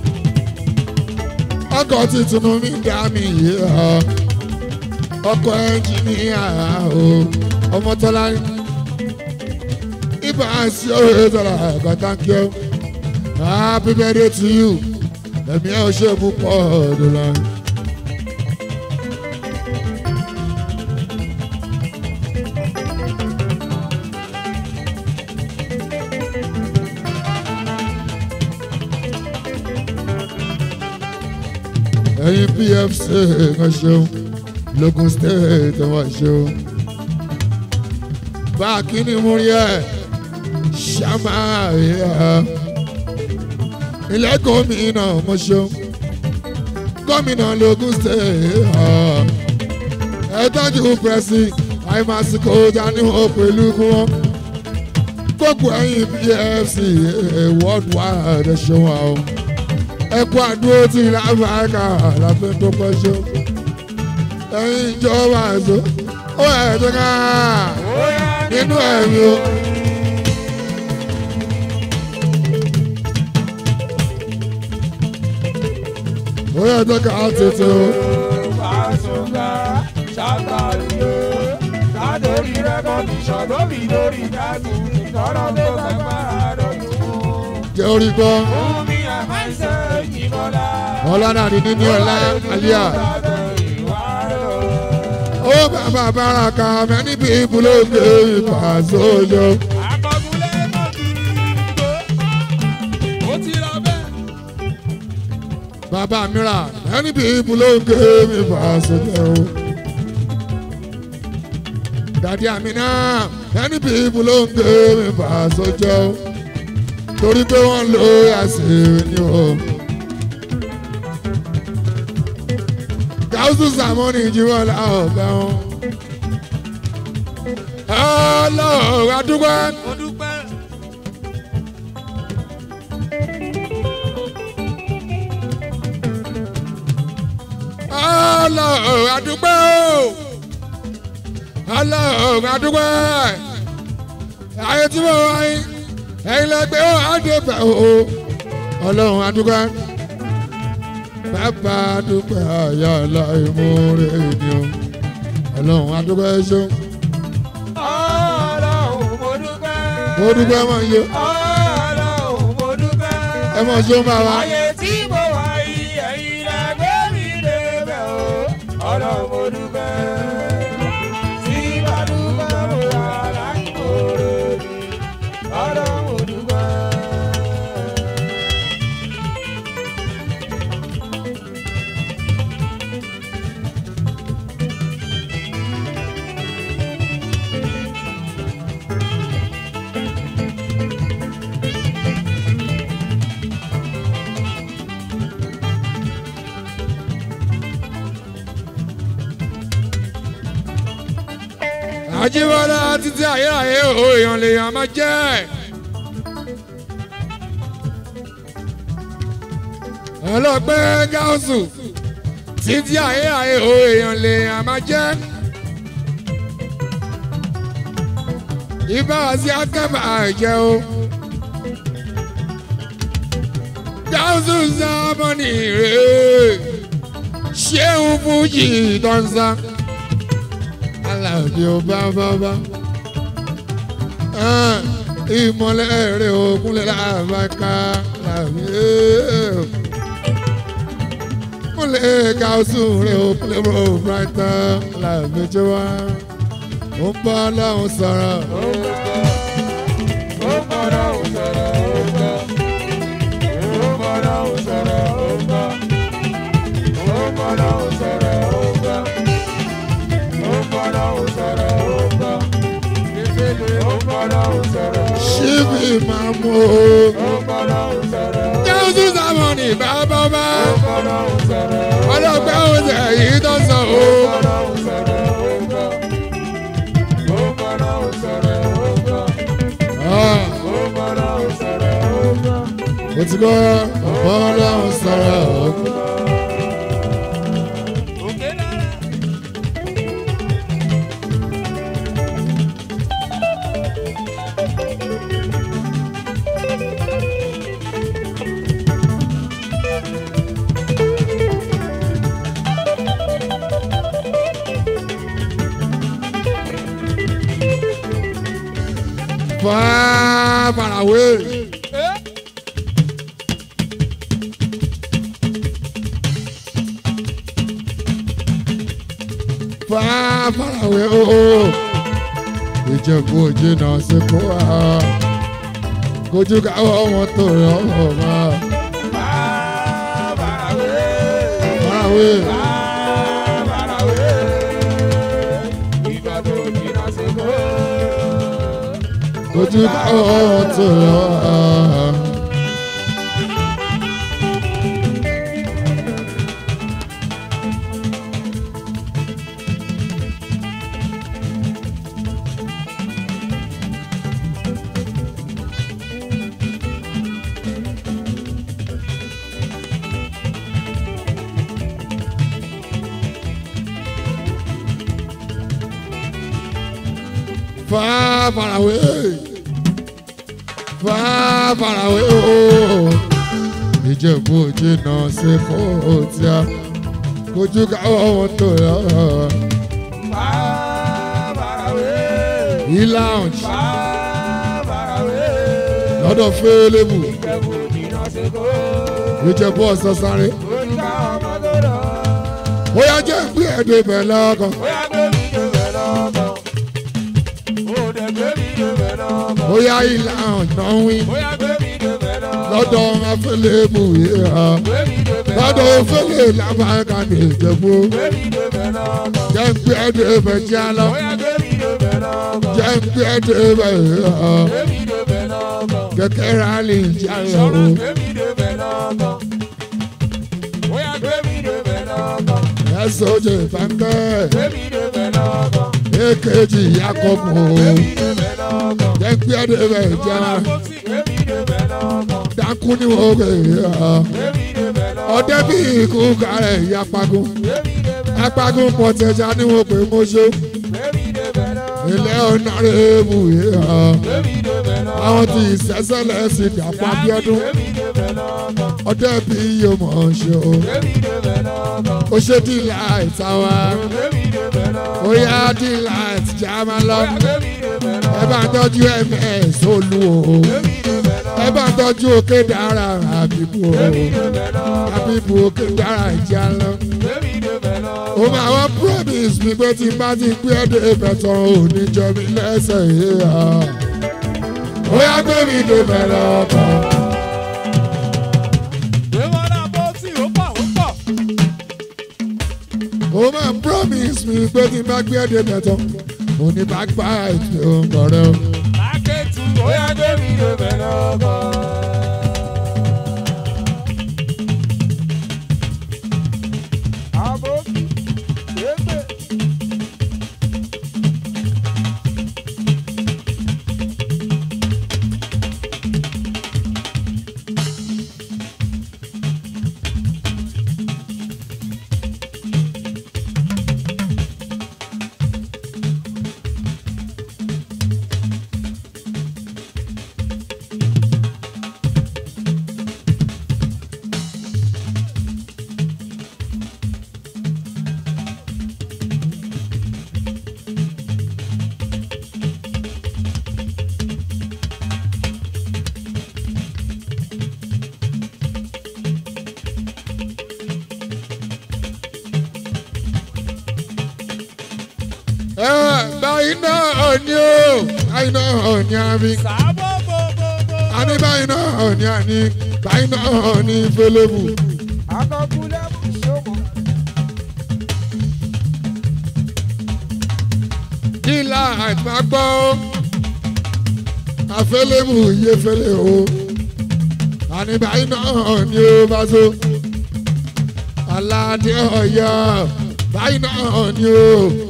ọkọ̀ titun mi dá mi yé ọkọ̀ ẹnjìníà o ọmọtọ́lá ibà sí òye tọ́lá kọ́tàkì ọ́ happy birthday to you ẹ̀mí ẹ̀ ṣe púpọ̀ dọ́là. ẹ̀yin PFC kan ṣeun Lógùn State wọ́n ṣeun báàkì ni mo rí ẹ̀ ṣàmà ilé gómìnà mo ṣeun gómìnà Lógùn State ẹ tọ́jú pẹ̀sì àìmásìkò dání wọn pẹ̀lú wọn gbogbo ẹ̀yin PFC worldwide ṣeun àwọn ẹkú àdúró tí láfàákà láfẹ́ tó kọ́ṣọ́ ẹ̀yin ìjọba àṣọ ó ẹ̀ẹ́dẹ́ ká nínú ẹ̀mí o. ó ẹ̀ẹ́dẹ́ ká tètè o. Fàṣọgá ṣàtàlùyọ látòrí rẹ́kọ̀dìṣọ̀ lórí lórí dájú ìtọ́rọ̀ tó gbàgbára lọ́dún. jẹ́ orí gbọ́. Omi àmáìsẹ̀ ìjìbọ̀lá. ọlọ́nà ní níní ọ̀la àlíyà. ó bàbá báraka many people ló gbé ìfàsóyò. Àkọ̀gùnlé mọ̀kì ìgbò ó ti ra bẹ́ẹ̀. bàbá mìíràn many people ló gbé ìfàsóyò. dàdí àmìnà many people ló gbé ìfàsóyò. torí pé wọ́n lo àṣírí ni o. gáúsù sàmọ́nì ìjìwọ́lá ọ̀gá wọn. ọlọ́run adúgbò. Mo dúpẹ́. ọlọ́run adúgbò. ọlọ́run adúgbò. ayé tí mo wáyé ẹ̀yin lẹ́gbẹ́ ó àdébẹ̀ o. ọlọ́run adúgbò. bàbá dúpẹ́ àyà láìmúre ni o. ọlọ́run adúgbò ẹ ṣeun. Ọlọ́run mo dúpẹ́. mo dúpẹ́ mọ̀ yé. Ọlọ́run mo dúpẹ́. ẹ mọ̀ ṣeun bá wa. Ayé tí mo wà yìí ẹ̀yin lẹ́gbẹ́ mi débẹ̀ o. Ọlọ́run mo dúpẹ́. Tí bàdúgbà mo wà láìmọ̀ọ́rọ̀ mi. Ọlọ́run mo dúpẹ́. Àjíbọ́lá títí ayérayé o èèyàn lèèyàn máa jẹ́. ọlọ́pẹ́ gáúsù títí ayérayé o èèyàn lèèyàn máa jẹ́. ibà sí akẹ́bà jẹ́ o. gáúsù sámọ́nì rèé ṣéun fújì tọ́nsá alábí ó bá ìmọ̀lẹ̀ rẹ̀ òkúnlẹ̀ làbáká làbí kúnlẹ̀ gáúsù rẹ̀ òkúnlẹ̀ bro brighton làbí jẹ́ wá ó ń bá láwọn sọ̀rọ̀. Ṣíbí máa mú o. Jésù Sámọ́nì bàbá ọlọ́gbẹ́ oúnjẹ yìí tó sọ o. Mo ti gbọ́ ọ̀pọ̀ ọlọ́run sọ̀rọ̀ o. Far away. Far away. Oh, Ìjẹ̀bú Òjé náà ṣe kó wa. Kojú káwọ́ wọn tó rọ̀ ọ́ máa. Far away. Kojú káwọ́ tó rọ̀ ọ́. Far away. Far away. Oh, Ìjẹ̀bú Òjé náà ṣe kó o tí a kojú káwọ́ wọn tó rọ̀ ọ́. Far away. E-lounge. Far away. Lọ́dọ̀ Fẹ́lẹ́mù. Ìjẹ̀bú Òjé náà ṣe kó. Ìjẹ̀bú ọ̀sán sáré. Kojú káwọ́ wọn tó rọ̀ ọ́. Ó yá jẹ́ gbé ẹ̀dẹ̀ bẹ̀ lọ́kàn. Ó yá gbé mi débẹ̀ lọ́kàn. Ó dẹ̀ gbé mi débẹ̀ lọ́kàn. Ó yá E-lounge náà wí. Ó yá gbé mi débẹ̀ lọ́kàn. Lọ́dọ̀ Fẹ́lẹ́mù yìí hàn. Gbé mi débẹ̀ Lọ́dọ̀ Fẹ́lẹ́ làbáyé ní Ìjẹ̀bú. Gbé mi débẹ̀ lọ́kàn. Jẹ́ gbé ẹ̀dẹ̀ bẹ̀ já lọ. Ó yá gbé mi débẹ̀ lọ́kàn. Jẹ́ gbé ẹ̀dẹ̀ bẹ̀ hàn. Gbé mi débẹ̀ lọ́kàn. Kẹ̀kẹ́ rálì já lọ. Ṣọ́nà gbé mi débẹ̀ lọ́kàn. Ó yá gbé mi débẹ̀ lọ́kàn. Ẹ̀sọ́ Òjé Fáńkẹ́. Gbé mi débẹ̀ lọ́kàn. Èkejì Yakobo. Gbé mi débẹ̀ lọ́kàn. Jẹ́ gbé ẹ̀dẹ̀ bẹ̀ já. Gbé mi débẹ̀ lọ́kàn. Dákú ní wọ́n gbé hàn. Gbé mi débẹ̀ lọ́kàn. Ọdẹ bí ikú kárẹ̀ Yapagun. Gbé mi débẹ̀ Apagun pọ̀tẹ́já ni wọ́n pè mọ́ṣọ́. Gbé mi débẹ̀ lọ́kàn. Ilé ọ̀nàrẹ́bù yìí hàn. Gbé mi débẹ̀ lọ́kàn. Àwọn tí ìṣẹ́sẹ́lẹ̀ sì Dàpọ̀ Abíọ́dún. Gbé mi débẹ̀ lọ́kàn. Ọdẹ bí yóò mọ̀ ṣe o. Gbé mi débẹ̀ lọ́kàn. Ó ṣe dìlà ìtawà. Gbé mi débẹ̀ lọ́kàn. Ó yá dìlà ìtìjà máa lọ. Gbé mi débẹ̀ lọ́kàn. Ẹ bá ń tọ́jú MS Olú o. Gbé mi débẹ̀ lọ́kàn. Ẹ bá ń tọ́jú Òkè Dára Àbíbù o. Gbé mi débẹ̀ lọ́kàn. Àbíbù Òkè Dára ìjà lọ. Gbé mi débẹ̀ lọ́kàn. Ó máa wá promise mi pé tí n bá ti gbé ẹ̀dẹ̀ ìbẹ̀tàn ò ní jọ mi lẹ́sẹ̀ yìí hàn. Ó yá gbé mi débẹ̀ lọ́kàn. Ó máa promise mi pé tí n bá gbé ẹ̀dẹ̀ ìbẹ̀tàn ò ní bá gbá ètò ọ̀rẹ́ o. Aketu, ó yá gbé mi débẹ̀ lọ́kàn. Àbókí, gbégbé. báyìí náà ni ó báyìí náà ni àmì àní báyìí náà ni àní báyìí náà ni fẹlẹ́bù. kílà àgbàgbọ́ àfẹlẹ́bù yé fẹlẹ́ o àní báyìí náà ni ó bá so aládé Ọ̀yọ́ báyìí náà ni ó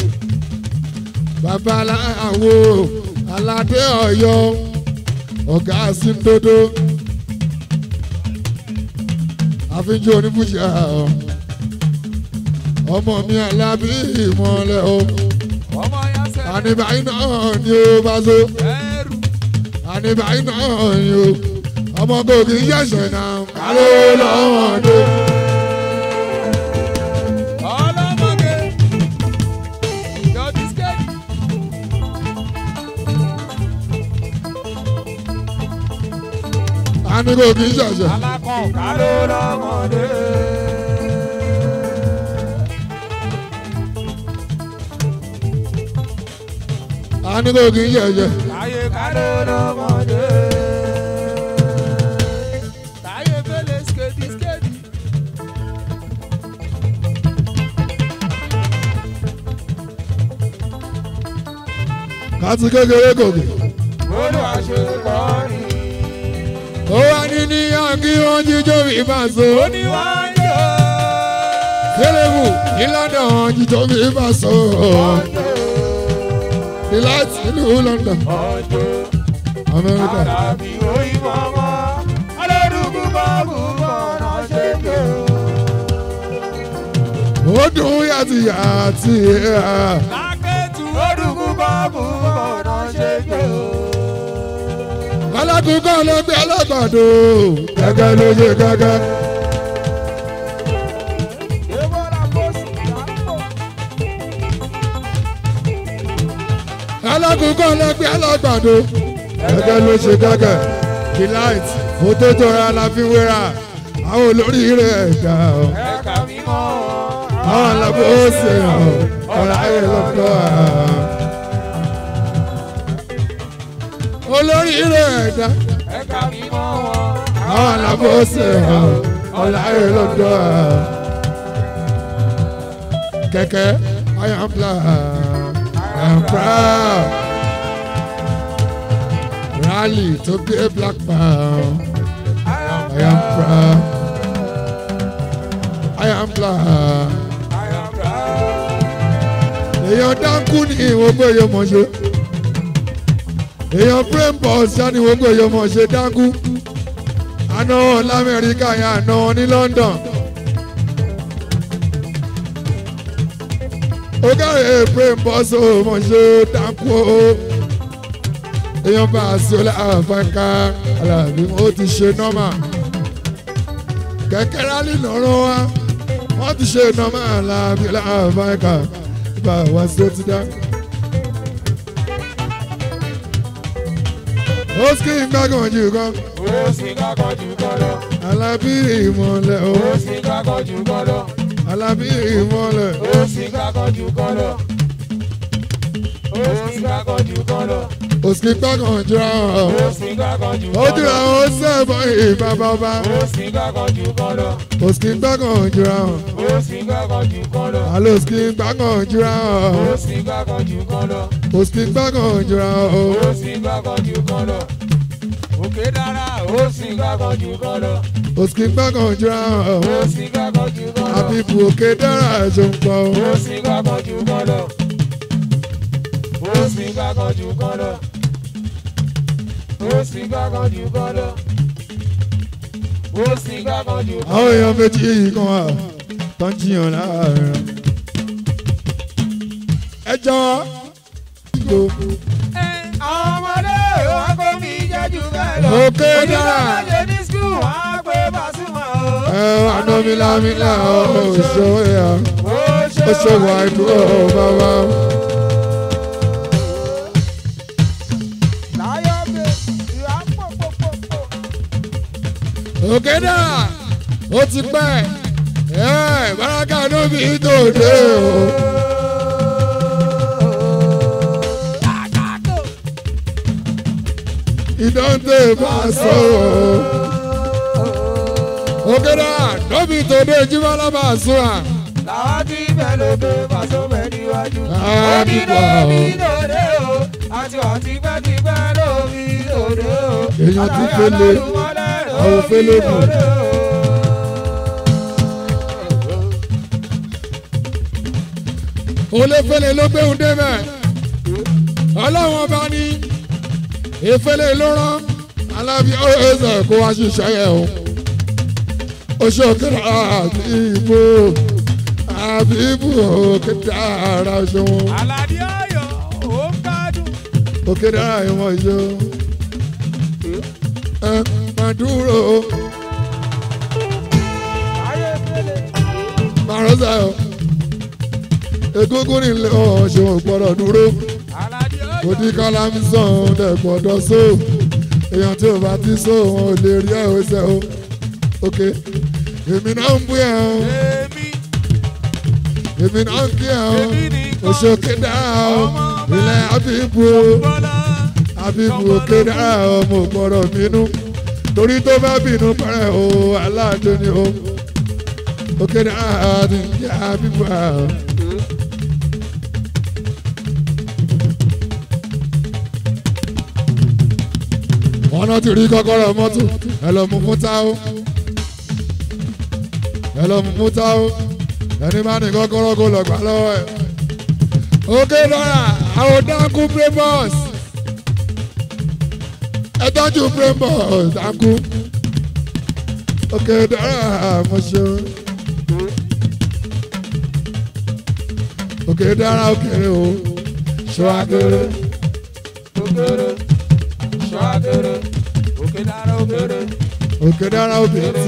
babaláwo aládé Ọ̀yọ́ ọ̀gá síndodo àfijọ́ oníbùsà ọmọ mi Alábí ìmọ̀lẹ̀ o àní báyìí náà ni ó bá so àní báyìí náà ni ó ọmọ gòkè yẹ̀sẹ̀ náà káló lọ́wọ́dé. àní gòkè yẹ̀sẹ̀. alákọ̀ káló lọ́wọ́dé. àní gòkè yẹ̀sẹ̀. táyé káló lọ́wọ́dé. táyé fẹ́lẹ́ skedi skedi. kàtí kékeré gòkè. olùwàṣekọ́ni. ó wà ní níyàn kí wọ́n jíjó mi bá so. oníwájú. Fẹ́lẹ́bù ní London jíjó mi bá so. Delight nílùú London. Amẹ́ríkà. Àlàbí òyìnbó mọ́. aládùúgbò bọ́ọ̀bù bọ̀ọ̀nà ṣe gbé o. Ó dùn yàtì yàtì. lákẹ́tù odùkú bọ́ọ̀bù bọ̀ọ̀nà ṣe gbé o. Alákùnkọ́ ló gbé alágbàdo. Gẹ́gẹ́ ló ṣe gẹ́gẹ́. Ebola kòsì ìyàpò. Alákùnkọ́ ló gbé alágbàdo. Gẹ́gẹ́ ló ṣe gẹ́gẹ́. Delight fótó tóra la fi wéra. Àwọn olórí rẹ̀ dà ọ́. ẹ̀ka mímọ́. Àwọn alábò ṣe hàn. Ọ̀rọ̀ ayé lọ́dọ̀ à. Olórí rẹ̀ dà. ẹ̀ka mímọ́. Àwọn alábò ṣe hàn. Ọ̀rọ̀ ayé lọ́dọ̀ à. Kẹ̀kẹ́ I am black, I am proud. Rally to be a black man. I am proud. I am black. Èèyàn dánkù ní ìwọ̀n gbé yóò mọ̀ ṣe. Èèyàn brain boss ṣá ní ìwọ̀n gbé yóò mọ̀ ṣe dánkù. Àná wọn l'Amẹ́ríkà yẹn àná wọn ní London. Ó kárẹ̀ brain boss ó mọ̀ ṣe dánkù o. Èèyàn bá a sí ọlá àfáńká Alábí ó ti ṣe nọ́mà. Kẹ̀kẹ́ rálì lọ́rọ́ wa wọ́n ti ṣe nọ́mà Alábí àfáńká bá wa sí ó ti dá. Ó sì ń gbàgbọ́n jù kan. ó sì kákọ́ jù kọ́ lọ. Alábí ìmọ̀lẹ̀ o. ó sì kákọ́ jù kọ́ lọ. Alábí ìmọ̀lẹ̀. ó sì kákọ́ jù kọ́ lọ. ó sì kákọ́ jù kọ́ lọ. Ó sì gbàgbọ́n jù kan. ó sì kákọ́ jù Ó kọ́ jù lọ. àwọn ó sẹ́ẹ̀bọ̀ ìbá bàbá. ó sì kákọ́ jù kọ́ lọ. Ó sì gbàgbọ́n jù kan. ó sì kákọ́ jù kọ́ lọ. Àlọ́ ó sì gbàgbọ́n jù kan. ó sì kákọ́ jù kọ́ lọ. Ó sì gbàgbọ́n jù kan. ó sì kákọ́ jù kọ́ lọ. òkè dára ó sì kákọ́ jù kọ́ lọ. Ó sì gbàgbọ́n jù kan. ó sì kákọ́ jù kọ́ lọ. Àbíbù òkè dára ẹ̀ṣọ́ ń pọ̀. ó sì kákọ́ jù kọ́ lọ. ó sì kákọ́ jù kọ́ lọ. ó sì kákọ́ jù kọ́ lọ. ó sì kákọ́ jù kọ́ lọ. Àwọn èèyàn méjì yìí kan wà tó ń jiyàn láàárín. Ẹ jọ ìgò àwọn ọmọdé wọn kò fi jẹ́jú bẹ́ẹ̀ lọ. òkè dára. onídàájọ́ ní skul wọn á gbé Pasuma o. Ẹ wà ná mílámílá òṣòwò yà. Ó ṣòwò àìdúró bàbá. láyọ̀ bẹ̀ ìyá pọ̀pọ̀pọ̀. Òkè dára ó ti pẹ́. Báràkà ló bí tòde o. ìdánwò Paso. Òkèdà lóbi tòde Jíbọ́lá Paso à. Làwọn tí bẹ́ẹ̀ ló gbé Paso bẹ́ẹ̀ níwájú. Àbíkọ́. Lóbi tòde o, àti wọ́n ti pẹ́ lóbi tòde o. Èèyàn ti fẹ́lẹ̀, àwọn fẹ́lẹ̀ bù. Olé-fẹ́lẹ̀ ló gbé òun débẹ̀. Ọlọ́run ọba ní ìfẹ́lẹ̀ ló rán Alábí ọ̀ẹ́sẹ̀ kó wá ṣiṣẹ́ yẹn o. Oṣù Òkèdà àbí ìbò àbí ìbò Òkèdà ara ṣòwò. Àlàdí Ọ̀yọ́ ó ń gbádùn. Òkèdà ìwọ̀n ìjọ. Ẹ máa dúró. Màrọ́sà o. Egúngún nílé ọ̀ṣun gbọ́dọ̀ dúró. Òdì kálámì sàn dẹ̀ gbọ́dọ̀ só. Èèyàn tí ò bá ti só wọn ò lè rí ẹ̀ ọ̀sẹ̀ o. Ok, èmi náà ń bú ẹ̀ o. Èmi náà ń kí ẹ̀ o. Oṣù Òkèdà o. Ilẹ̀ Àbíbù o. Àbíbù Òkèdà o. Mo gbọ́dọ̀ bínú. Torí tó bá bínú pẹ́rẹ́ o. Aláàdé ni o. Òkèdà ni ìyá Àbíbù o. Wọ́n náà ti rí kọ́kọ́rọ́ mọ́tò ẹ lọ mú fún táó ẹ lọ mú fún táó ẹni bá ní kọ́kọ́rọ́ kó lọ gbà lọ́wọ́ ẹ̀. Òkèdà àwọn dáńkú brembos ẹ tọ́jú brembos dáńkú Òkèdà àmọ́ṣe Òkèdà òkèrè o ṣọ́ àgèrè. Òkèdà òkèrè.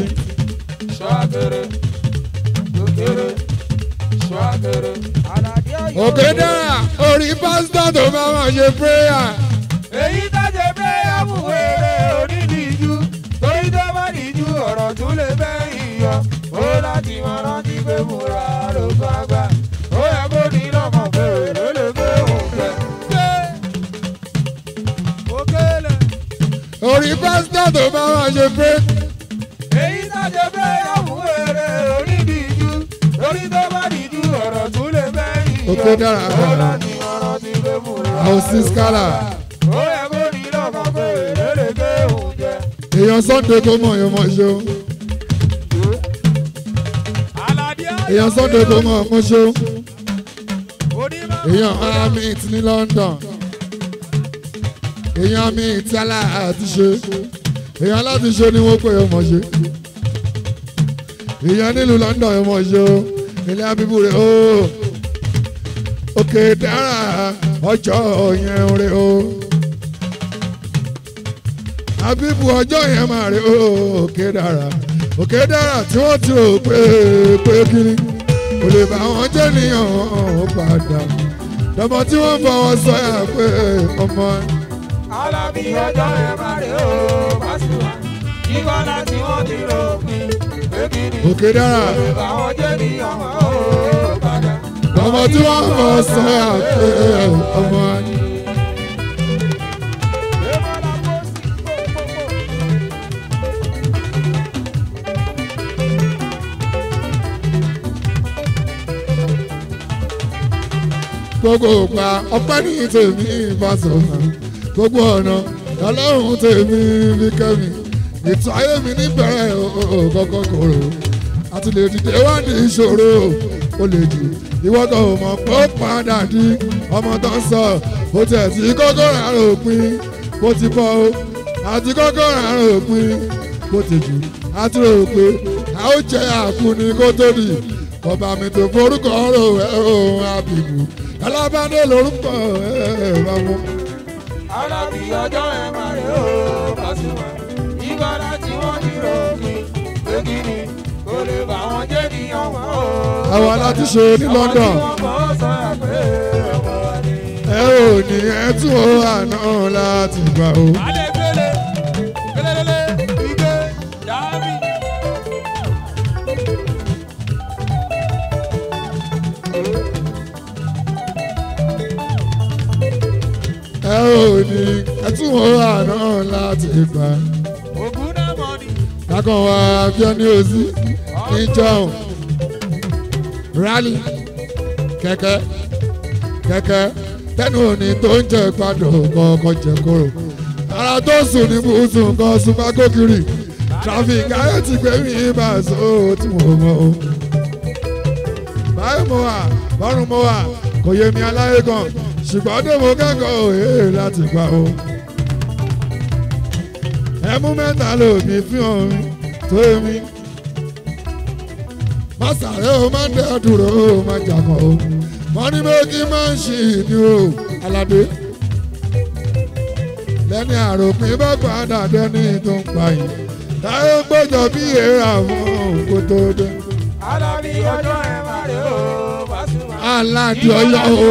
Òkèdà orí pásítọ̀ tó máa ma ṣe pírẹ́yà. Èyí tó ṣe pírẹ́yà fún wèrè onídìíjú torí tó bá dìjú ọ̀rọ̀ tún lè bẹ́ ìyọ. Ó láti máa rántí pé múra ló bá gbà. Ó yẹ kó ní lọ́mọ fèrè ló lè gbé òun fẹ́. Orí pásítọ̀ tó máa ma ṣe pírẹ́yà. Èyí tó ṣe pírẹ́yà fún wèrè onídìíjú torí tó bá dìjú ọ̀rọ̀ tún lè bẹ́ ìyọ. Òkèdà ó láti máa rántí pé múra àwọn sí skala. ó yẹ kó ní lọ́mọ fèrè ló lè gbé òun jẹ. Èèyàn Sunday kò mọ̀ èèyàn mọ̀ ṣe o. Èèyàn Sunday kò mọ̀ ọmọ ṣe o. Èèyàn Amit ní London. Èèyàn Amit aláàtí ṣe. Èèyàn aláàtí ṣe ni wọ́n pè ọmọ ṣe. Èèyàn nílùú London ọmọ ṣe o. Ilé Àbíbù rẹ̀ o. Òkèdà ọjọ́ yẹn rẹ̀ o. Àbíbù ọjọ́ yẹn máa rẹ̀ o. Òkèdà tí wọ́n ti rò pé kiri kò lè bá wọn jẹ́ níyàn padà. Lọ́mọ tí wọ́n fọwọ́ sọ́yà pé ọmọ. Alábí ọjọ́ yẹn máa rẹ̀ o. Paso ìkọ́lá tí wọ́n ti rò pin pé kiri Òkèdà kò lè bá wọn jẹ́ níyàn padà. lọ́mọ tí wọ́n fọwọ́ sọ́yà pé ọmọ. Gbogbo ògbà ọpẹ́ ní tèmi Paso gbogbo ọ̀nà Ọlọ́run tèmi bí kẹ́mi ètò ayé mi níbẹ̀rẹ̀ kọ́kọ́ kòrò àti lè dìde wá ní ìṣòro ó lè jù ìwọ́gàn ò mọ̀ pé ó padà di ọmọ tó ń sọ bó tiẹ̀ tí kọ́kọ́ rà òpin bó ti bọ́ ó àti kọ́kọ́ rà òpin bó ti jù àti rò pé a ó jẹ́ àkúni kó tó di ọba mi tó forúkọ rò ẹ̀ òun Àbíbù alábàdé lórúkọ bá wọn. Alábí ọjọ́ ẹ̀ máa rẹ̀ ó Paso ìgbàlá tí wọ́n ti rò pin pé kiri kò lè bá wọn jẹ́ ní ọmọ o. Àwọn aláti ṣe ní London. Àwọn tí wọ́n fọ́ sọ́yà pé ọmọ wa ni. Ẹ ò ní ẹ tún ó àná láti gbà ó. Alẹ́gbẹ́lẹ́ gbẹ́lẹ́lẹ́lẹ́ ìgbé dàbí. Ẹ ò ní ẹ tún ó àná láti. ti gbà. Ògùn náà mọ̀ ni. Kákan wá Abíọ́ní Òsì ní jọ̀hún. Rálì kẹ̀kẹ́ tẹnu òní tó ń jẹ gbàdọ̀ kọ̀ọ̀kan jẹ kóró. Ara tó sùn ní bùsùn kan súnmọ́gòkiri. Traffic ayé ti gbé mi bá a sọ tí mo mọ̀ o. Báyìí mo wà bọ́rùn mo wà kò yé mi aláyé kan ṣùgbọ́n dé mo kẹ́kọ̀ọ́ òye láti gbà o. Ẹmú mẹ́ta ló mi fi hàn mi tó mi. Má sáré o má dẹ́ dúró o má jàmọ́ o. Money making machine ni o Aládé. Lẹ́ni àròpin bá padà dẹ́ni tó ń pa yìí. Táyé gbọ́jọ bí èèrà fún kó tó dé. Alábí ọjọ́ ẹ̀ máa rè ó Pasuma. Aládé Ọ̀yọ́ o.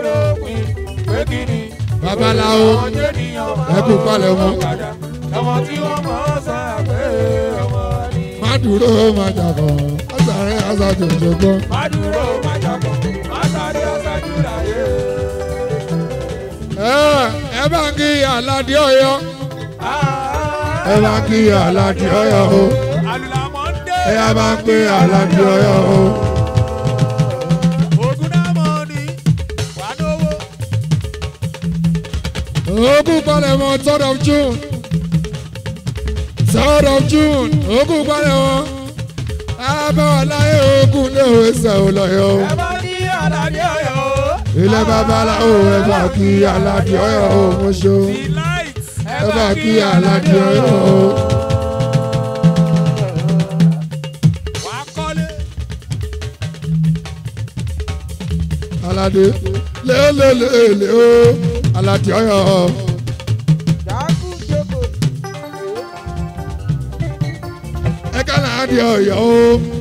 Babaláwo ẹkú palẹ̀ mọ́. Ọmọ tí wọ́n mọ̀ ọ́ sọ pé ọmọ ni. Má dúró má jàkọ̀ ọ̀sàrẹ́ aṣáájú òṣogbo. Má dúró má jàkọ̀ má sáré aṣáájú láyé. Ẹ bá ń kí Aládé Ọ̀yọ́. Ẹ bá ń kí Aládé Ọ̀yọ́ o. Ẹ bá ń pè Aládé Ọ̀yọ́ o. Ògùn náà mọ̀ ni wà lówó. Ogun palẹ̀mọ́ 3rd of June. 3rd of June. Ogun palẹ̀mọ́. Abáwọláyé ogun lé òwe sẹ̀ ò lọ́yọ̀ o. Ẹ bá kí Aládé Ọ̀yọ́ o. Ilé babaláwo ẹ bá kí Aládé Ọ̀yọ́ o mo ṣó. Ẹ bá kí Aládé Ọ̀yọ́ o. Wà á kọ́lé. Aládé lélelele o Aládé Ọ̀yọ́ o. Dàkú jókòó. Ẹ ká Aládé Ọ̀yọ́ o.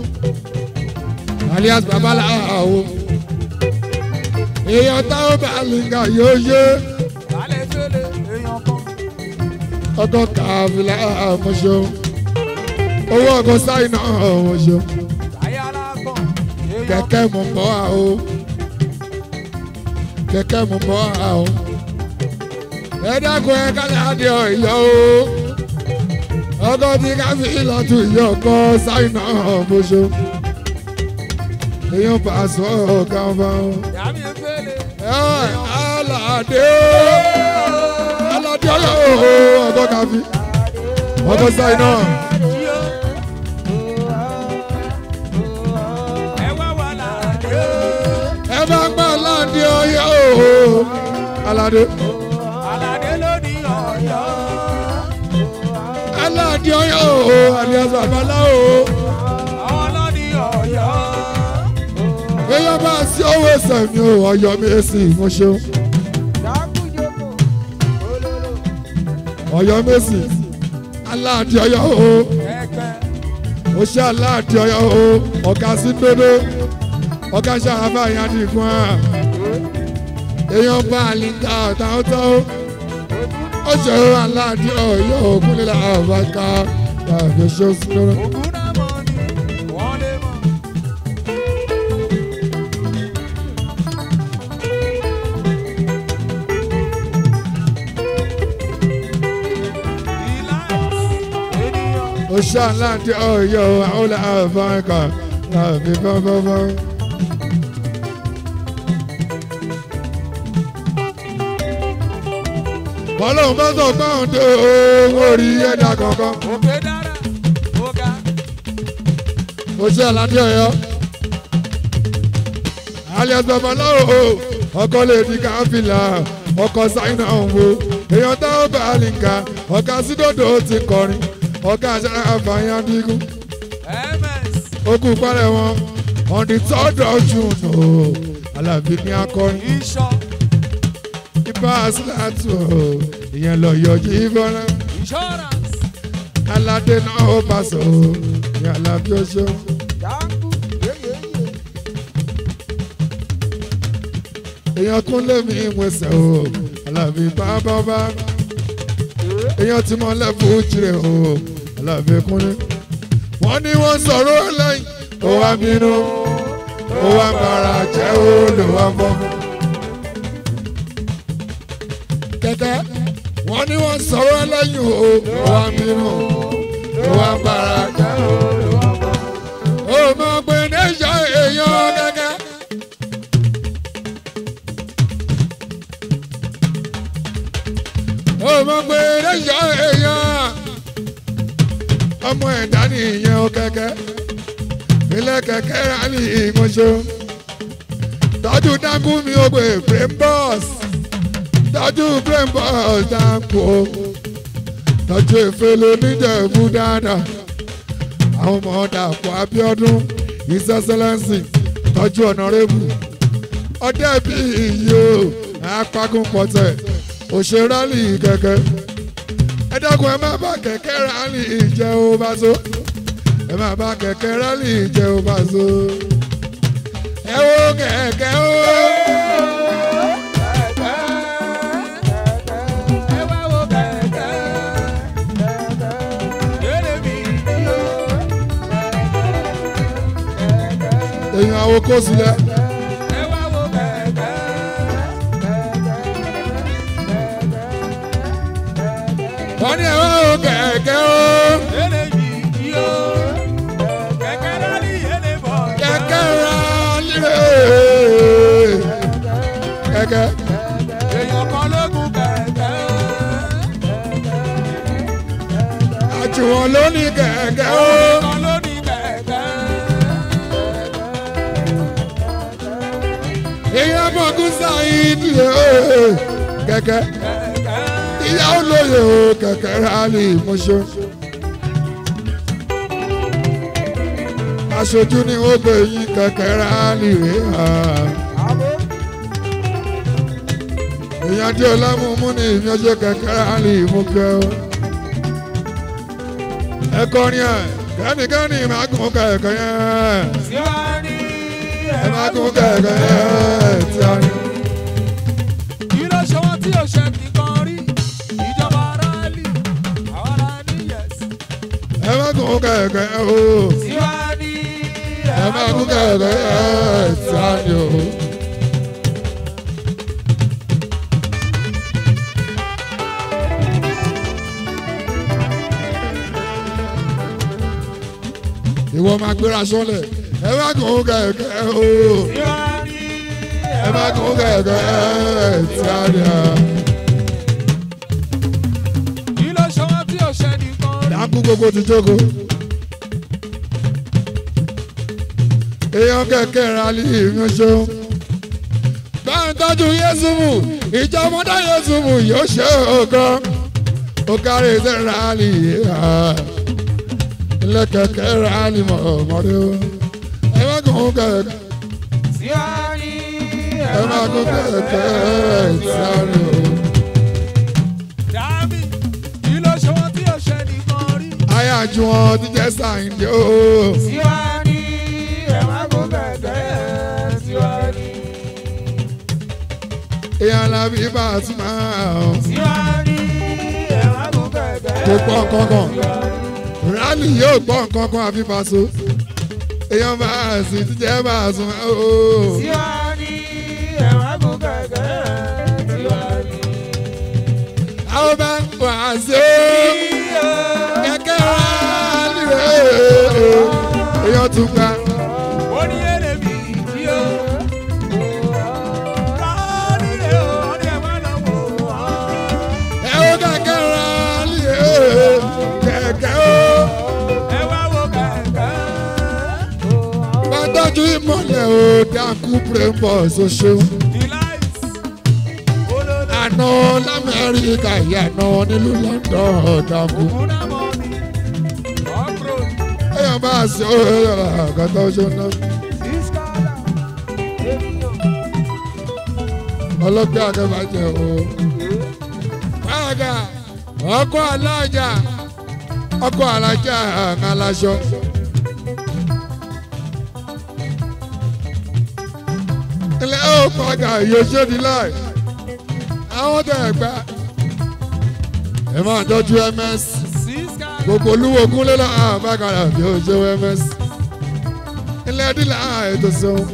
Alias babaláwo. Èèyàn táwọn bá lìngà yóò yé. Lálẹ́ fẹ́lẹ̀ èèyàn kan. Ọkọ̀ kàfìlà àmọ́ṣọ́. Owó ọkọ̀ sáì náà àmọ́ṣọ́. Ayé alágbọ̀n. Kẹ̀kẹ́ mú bọ́ a o. Kẹ̀kẹ́ mú bọ́ a o. Ẹ dákun ẹ ká Aládé Ọ̀yọ́ o. Ọkọ̀ tí káfí ìlọ́tù yìí ọkọ̀ sáì náà àmọ́ṣọ́. Èèyàn pàṣọ ọ̀gá ọba o. Yàmi fẹ́lẹ̀. Aládé Ọ̀yọ́ o. Ọkọ̀ káfí. Ọkọ̀ sáì náà. Ẹ bá gbọ́ Aládé Ọ̀yọ́ o. Aládé. Aládé ló ní Ọ̀yọ́. Aládé Ọ̀yọ́ o. Alias babaláwo. Àwọn ló ní Ọ̀yọ́. Èèyàn bá sí owó sẹ̀mí o. Ọ̀yọ́ mi èsì mo ṣeun. Dàkú jókòó. Olóró. Ọ̀yọ́ mi èsì. Aládé Ọ̀yọ́ o. Ẹgbẹ́. Ó ṣe Aládé Ọ̀yọ́ o. Ọ̀gá sí dodo. Ọ̀gá ṣàràfà yẹn dìgún à. Èèyàn bá àlìkà ọ̀tàwọ̀ tó. Ó ṣe Aládé Ọ̀yọ́ òkúnlẹ̀ àbáká tàbí ṣó sí lọ́rọ̀. Ògùn náà mọ̀ ni wọ́n lè mọ̀. Ìlà ènìyàn. Ó ṣe Aládé Ọ̀yọ́ àwọn àbáká tàbí bábábá. Ọlọ́run bá sọ pé àwọn tó owó rí ẹ̀dá kankan. Òkè dára. Ọ̀gá. Ó ṣe Aládé Ọ̀yọ́. Alias babaláwo ọkọ lè di káfílà ọkọ sáínà òwò èèyàn táwọn bá lìǹkà ọ̀gá sídòdò ti kọrin ọ̀gá àṣàfàyàn dígún. MS. Okú parẹ́ wọn on the 3rd of June o Alábí ní akọrin. Iṣọ́. Ibà síláàtù o ìyẹn lọ yọjú ìbọnà. Insurance. Aládé náà ó bá sọ o ní Alábí oṣù. Dàkú. Yéyéyé. Èèyàn kún lémi ìwẹ̀sẹ̀ o Alábí bábábá. Èèyàn tí mo lẹ́fù jìrẹ̀ o Alábí kúnlẹ̀. Wọ́n ní wọ́n sọ̀rọ̀ lẹ́yìn ó wá bínú ó wá bàrà jẹ́ ó lè wá bọ́. Kẹ̀kẹ́ wọ́n ní wọ́n sọ̀rọ̀ lẹ́yìn o wà bínú wà bára jẹ́ o mọ̀ pé nation èèyàn gẹ́gẹ́. o mọ̀ pé nation èèyàn ọmọ ẹ̀dá nìyẹn o kẹ́kẹ́ ilé kẹ̀kẹ́ rálì ìmọ̀ṣọ́ tọ́jú dákú mi ò gbé frame boss tọ́jú frame boss dákú o tọ́jú ìfẹ́lẹ́ oníjẹ̀bú dáadáa àwọn ọmọ Dàpọ̀ Abíọ́dún His Excellency tọ́jú ọ̀nàrẹ́bù ọdẹ bí iye o apákún pọ̀tẹ́ òṣèré rálì kẹ̀kẹ́ ẹ dákun ẹ má bá kẹ̀kẹ́ rálì ìjẹ́ o bá so ẹ má bá kẹ̀kẹ́ rálì jẹ́ ó bá so. ẹ wo kẹ̀kẹ́ o. ẹ wá wo kẹ̀kẹ́. Eré mi ni o. èèyàn àwọn kó sílẹ̀. Ẹ wá wo kẹ̀kẹ́. wọ́n ní ẹ wá wo kẹ̀kẹ́ o. Eré mi ni o. Kẹ̀kẹ́ rálì yẹlẹ bọ̀. kẹ̀kẹ́ rálì kẹ̀kẹ́. Èèyàn kan ló gun kẹ̀kẹ́. àjùwọ̀n ló ní kẹ̀kẹ́ o. Èèyàn kan ló ní kẹ̀kẹ́. èèyàn bọ̀gún sáyidì o. kẹ̀kẹ́. Kẹ̀kẹ́. ìyá olóye o kẹ̀kẹ́ rálì mọ́ṣọ́. aṣojú ni ó gbé yín kẹ̀kẹ́ rálì rè hàn. èèyàn tí ọlámúmú ni ìyànjẹ kẹ̀kẹ́ rálì mú kẹ́ ọ́. ẹ kọrin ẹ kẹ́nìkẹ́nì máa gùn kẹ̀kẹ́ yẹn. Síwájú ẹ máa gùn kẹ̀kẹ́ yẹn tí a ní. kí ló ṣe wọ́n tí ò ṣe nìkan rí ìjọba rálì àwọn rálì yẹs. ẹ máa gùn kẹ̀kẹ́ o. Síwájú ẹ máa gùn kẹ̀kẹ́ yẹn tí a ní o. ìwọ máa gbéra sọ́lẹ̀ ẹ máa gùn kẹ̀kẹ́ o. ẹ máa gùn kẹ̀kẹ́ tí a ní a. kí ló ṣe wọ́n tí ò ṣe nìkan rí. dákú gbogbo ti jókòó. èèyàn kẹ̀kẹ́ rálì ìránṣẹ́. bá ń tọ́jú Yésùmù ìjọ ọmọdé Yésùmù yóò ṣe ọ̀kan. ó kárí iṣẹ́ rálì ilé kẹ̀kẹ́ rálì mọ̀ọ́mọ́dé o. ẹ má gùn kẹ̀kẹ́. Síwájú ẹ má gùn kẹ̀kẹ́ tí a ní o. dàbí kí ló ṣe wọ́n tí ò ṣe nìkan rí. ayájú wọn ti jẹ́ Sáyìndé o. Síwájú ẹ má gùn kẹ̀kẹ́ síwájú. èèyàn làbí bá a tún máa hàn. Síwájú ẹ má gùn kẹ̀kẹ́ kò gbọ́ kankan. síwájú. rálì yóò gbọ́ nǹkan kan àfi Paso. èèyàn bá a sì ti jẹ́ bá a sùn o. Síwájú ẹ má gùn kẹ̀kẹ́ síwájú. àwọn bá ń pa àṣẹ kẹ̀kẹ́ rálì rẹ̀ èèyàn tún gbà. ó ní èrè mi tí ó rálì rẹ̀ ó ní ẹ̀ má lọ wò ó. ẹ ó kẹ̀kẹ́ rálì kẹ̀kẹ́ o. ẹ wá wo kẹ̀kẹ́. bá tọ́jú ìmọ̀lẹ̀ o dákú pèrèmọ̀ ṣoṣo. Delight olódò àná lamẹ́ríkà ìyànà nílùú London dákú. múná mọ́ mi ọ̀pọ̀ èèyàn bá a ṣe àgàtà ọṣọ náà. sískára ènìyàn. ọlọ́gbẹ́ akẹ́bàjẹ́ o. Báàgà ọkọ̀ alájà ọkọ̀ alájà aláṣọ. ilé ó padà yóò di láì. àwọn tẹ̀ ẹ̀ gbá. ẹ máa tọ́jú ms. sískára gbogbo olúwo kúnlẹ̀ náà bákàrà bí ó ṣe ms. ilé dílà ètò sẹ́wọ̀n.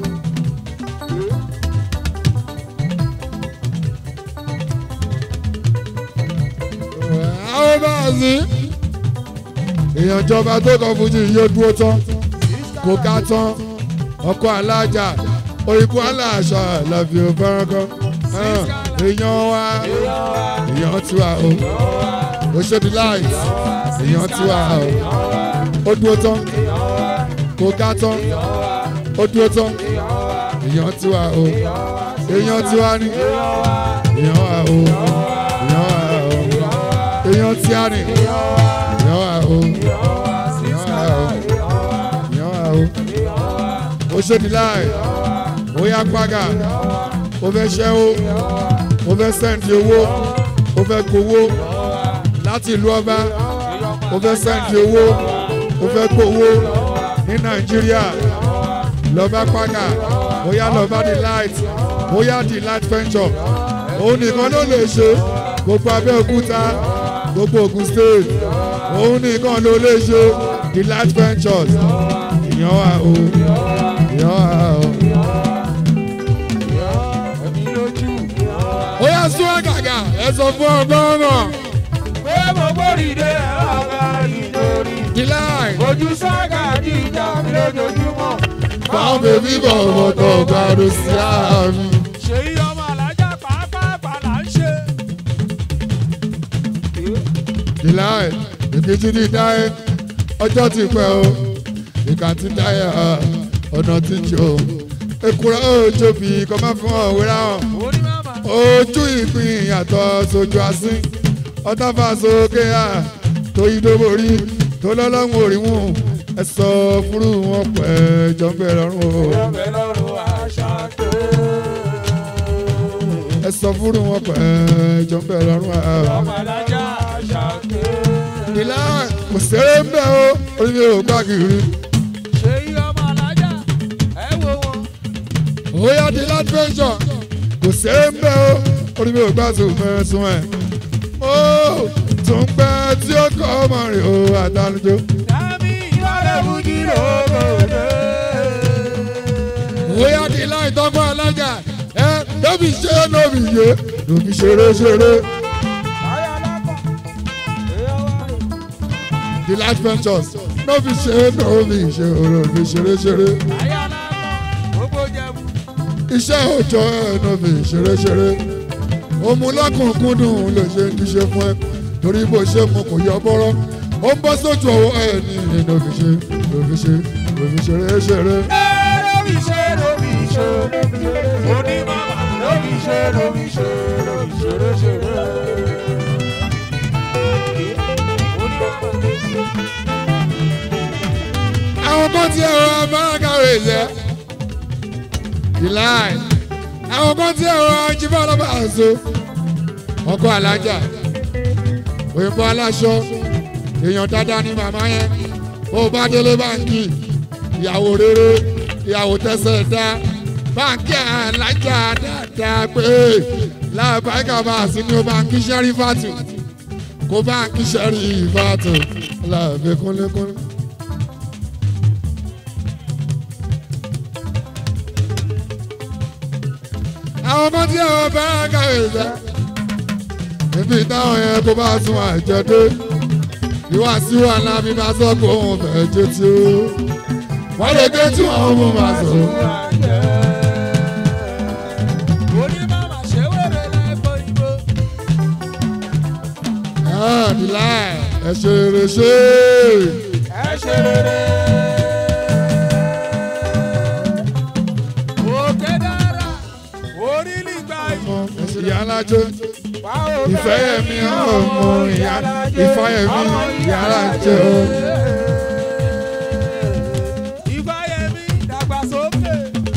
àwọn bá a sí èèyàn ìjọba tó kàn fújì yóò dúró tán kò ká tán ọkọ̀ alájà òyìnbó aláṣọ lọ́bì òfurufú èèyàn wa èèyàn tiwa o ó ṣe bí láì èèyàn tiwa o ó dúró tán kò ká tán ó dúró tán èèyàn tiwa o èèyàn tiwa ni èèyàn wa o èèyàn wa o èèyàn tíá ni èèyàn wa o èèyàn wa o èèyàn wa o ó ṣe bí láì ó yá pàgà ó fẹ́ ṣẹ́wó ó fẹ́ sẹ́ǹdì owó ó fẹ́ gbowó láti ìlú ọba ó fẹ́ sẹ́ǹdì owó ó fẹ́ gbowó ní nàìjíríà lọ́ba pàgà ó yá lọ́ba Delight ó yá Delight venture òun nìkan ló lè ṣe gbogbo Abẹ́òkúta gbogbo Ògùn state òun nìkan ló lè ṣe Delight ventures ìyàn wà o ìyàn wà o. ó yá sún àgàgà ẹ sọ fún ọgbọ́n náà. pé mo gbóríde ọ̀gá ìdórí. Delight. ojú sága jíjà mi lójoojúmọ́. báwo bèbí bọ̀ bọ̀tọ̀ gbàdúrà sí àmì. ṣèyí ọmọ alájà pàápàá là ń ṣe. Delight ìkejì ní dáẹ́ ọjọ́ ti pẹ́ o ìkà ti dáyà ọ̀nà ti jò èkúrẹ́ òjò bí kò má fún ọ̀wéra hàn. ojú ìpín ìyàtọ̀ sojú asín ọ̀tàfà sókè à tó ìdóborí tó lọ́lọ́run òrìwọ̀n ẹ sọ fúrú wọn pẹ̀ jọ́nbẹ̀ lọ́rùn o. ẹ sọ fúrú wọn pẹ̀ jọ́nbẹ̀ lọ́rùn o. Delight kò sẹ́rẹ̀ ń bẹ́ o orí mi ò gbàgìrì. ṣèyí ọmọ alájà ẹ wo wọn. ó yá Delight venture kò sẹ́rẹ̀ ń bẹ́ o orí mi ò gbàsùn mẹ́sùn ẹ̀. ó tún pẹ́ tí ó kọ́ ọmọ rẹ̀ o àtàlùjọ. dàbí ìwádìí fújì lóògùn. ó yá Delight tọ́gbọ́n alájà ẹ lóbi ṣe lóbi yé lóbi ṣeré ṣeré. Delight ventures lóbi ṣe lóbi ṣe lóbi ṣeré ṣeré. iṣẹ́ òòjọ́ ẹ̀ lóbi ṣeré ṣeré. òmùlọ́kùnkúndùn lè ṣe ń díṣe fún ẹ torí bó ṣe mú kò yọ bọ́rọ́ ó ń bọ́ sójú ọwọ́ ẹ̀ ní lóbi ṣe lóbi ṣe lóbi ṣeré ṣeré. lóbi ṣe lóbi ṣe oní mama lóbi ṣe lóbi ṣe lóbi ṣeré ṣeré. àwọn kan tí ẹ̀rọ abárakáwé jẹ́ Delight àwọn kan tí ẹ̀rọ ajíbá ọlọ́ba àṣọ ọkọ alájà òyìnbó aláṣọ èèyàn dáadáa ní màmá yẹn bó bá délé báńkì ìyàwó rere ìyàwó tẹsẹ̀ dá báńkì alájà dáadáa pé láàbáyíká bá a sí ní o báńkì sẹ́rí fàtù kó báńkì sẹ́rí fàtù láàbẹ̀ kúnlẹ̀kúnlẹ̀. àwọn ọmọ tí àwọn bá kàwé jẹ níbi táwọn yẹn kó bá sún àjẹdé ìwà sí wà lábí bá sọ pé òun fẹ́ jẹ tí ó wọ́n lè gé tí wọ́n mú máa sọ. Delight ẹ ṣe rere ṣe. ẹ ṣe rere. Ìyálájé ìfẹ́ yẹmi ọmọ ìfẹ́ yẹmi ìyálájé o. ìfẹ́ yẹmi dàgbàsókè.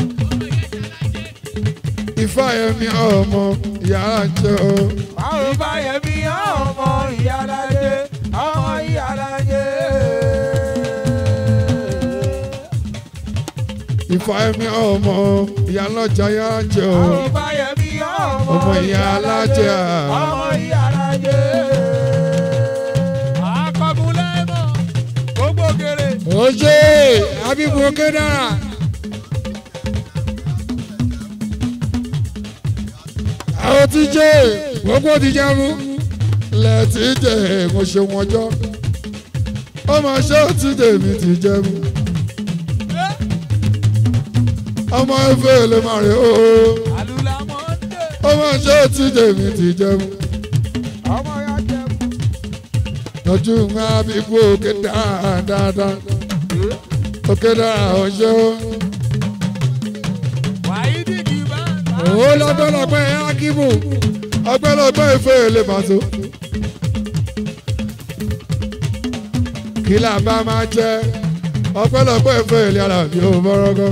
ìfẹ́ yẹmi ọmọ ìyálájé o. ìfẹ́ yẹmi ọmọ ìyálájé ọmọ ìyálájé. ìfẹ́ yẹmi ọmọ ìyálájé ìyálájé o. ìfẹ́ yẹmi ọmọ ìyálájé a. ọmọ ìyálájé. akọgunlẹ́mọ̀ gbogbo gèrè. oje abibu okedara. àwọn tí jẹ́ gbogbo ti jẹ́ fún lẹ́tí jẹ́ mo ṣe wọn jọ́ ọmọ ṣé ó ti tèmi ti jẹ́ mu ọmọ efe lè má rè ó ọmọ ṣé ó ti tèmi ti jẹ́ mu lọ́jú máa bí kú òkè dáadáa òkè dára ọ̀ṣẹ́ ó. ó lọ́gbọ́lọ́gbọ́ akíbù ọgbọ́lọ́gbọ́ ìfẹ́ lè bàtó. kí là bá máa jẹ́ ọgbọ́lọ́gbọ́ ìfẹ́ ilé ara bí ó bọ́rọ́gọ́.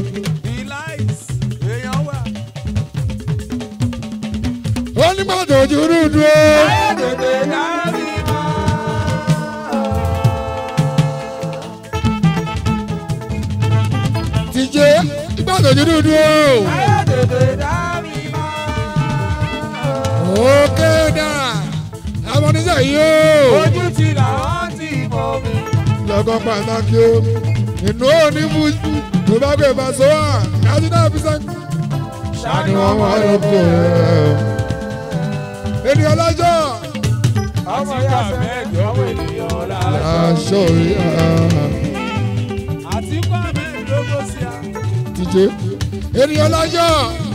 ó ní mọ́tò ojú dúdú ó. tìjẹ́ ìgbàdo ojú dúdú ó. òkè dára àwọn oníṣẹ́ yìí ó. ojú ti làwọn ti mọ̀ mi. lọ́gán pàtàkì ó inú òní fújì tó bá gbé ìbáṣọ wà kájú náà fi sẹ́yìn. ṣáàni wọn wà lóko ẹ̀. ènìyàn lọ́jọ́. ọmọ ya mẹ́jọ ọmọ ènìyàn láṣọ. aṣọ ìyá. àtìkú àmì lóko sí a. tìjẹ́ ènìyàn lọ́jọ́.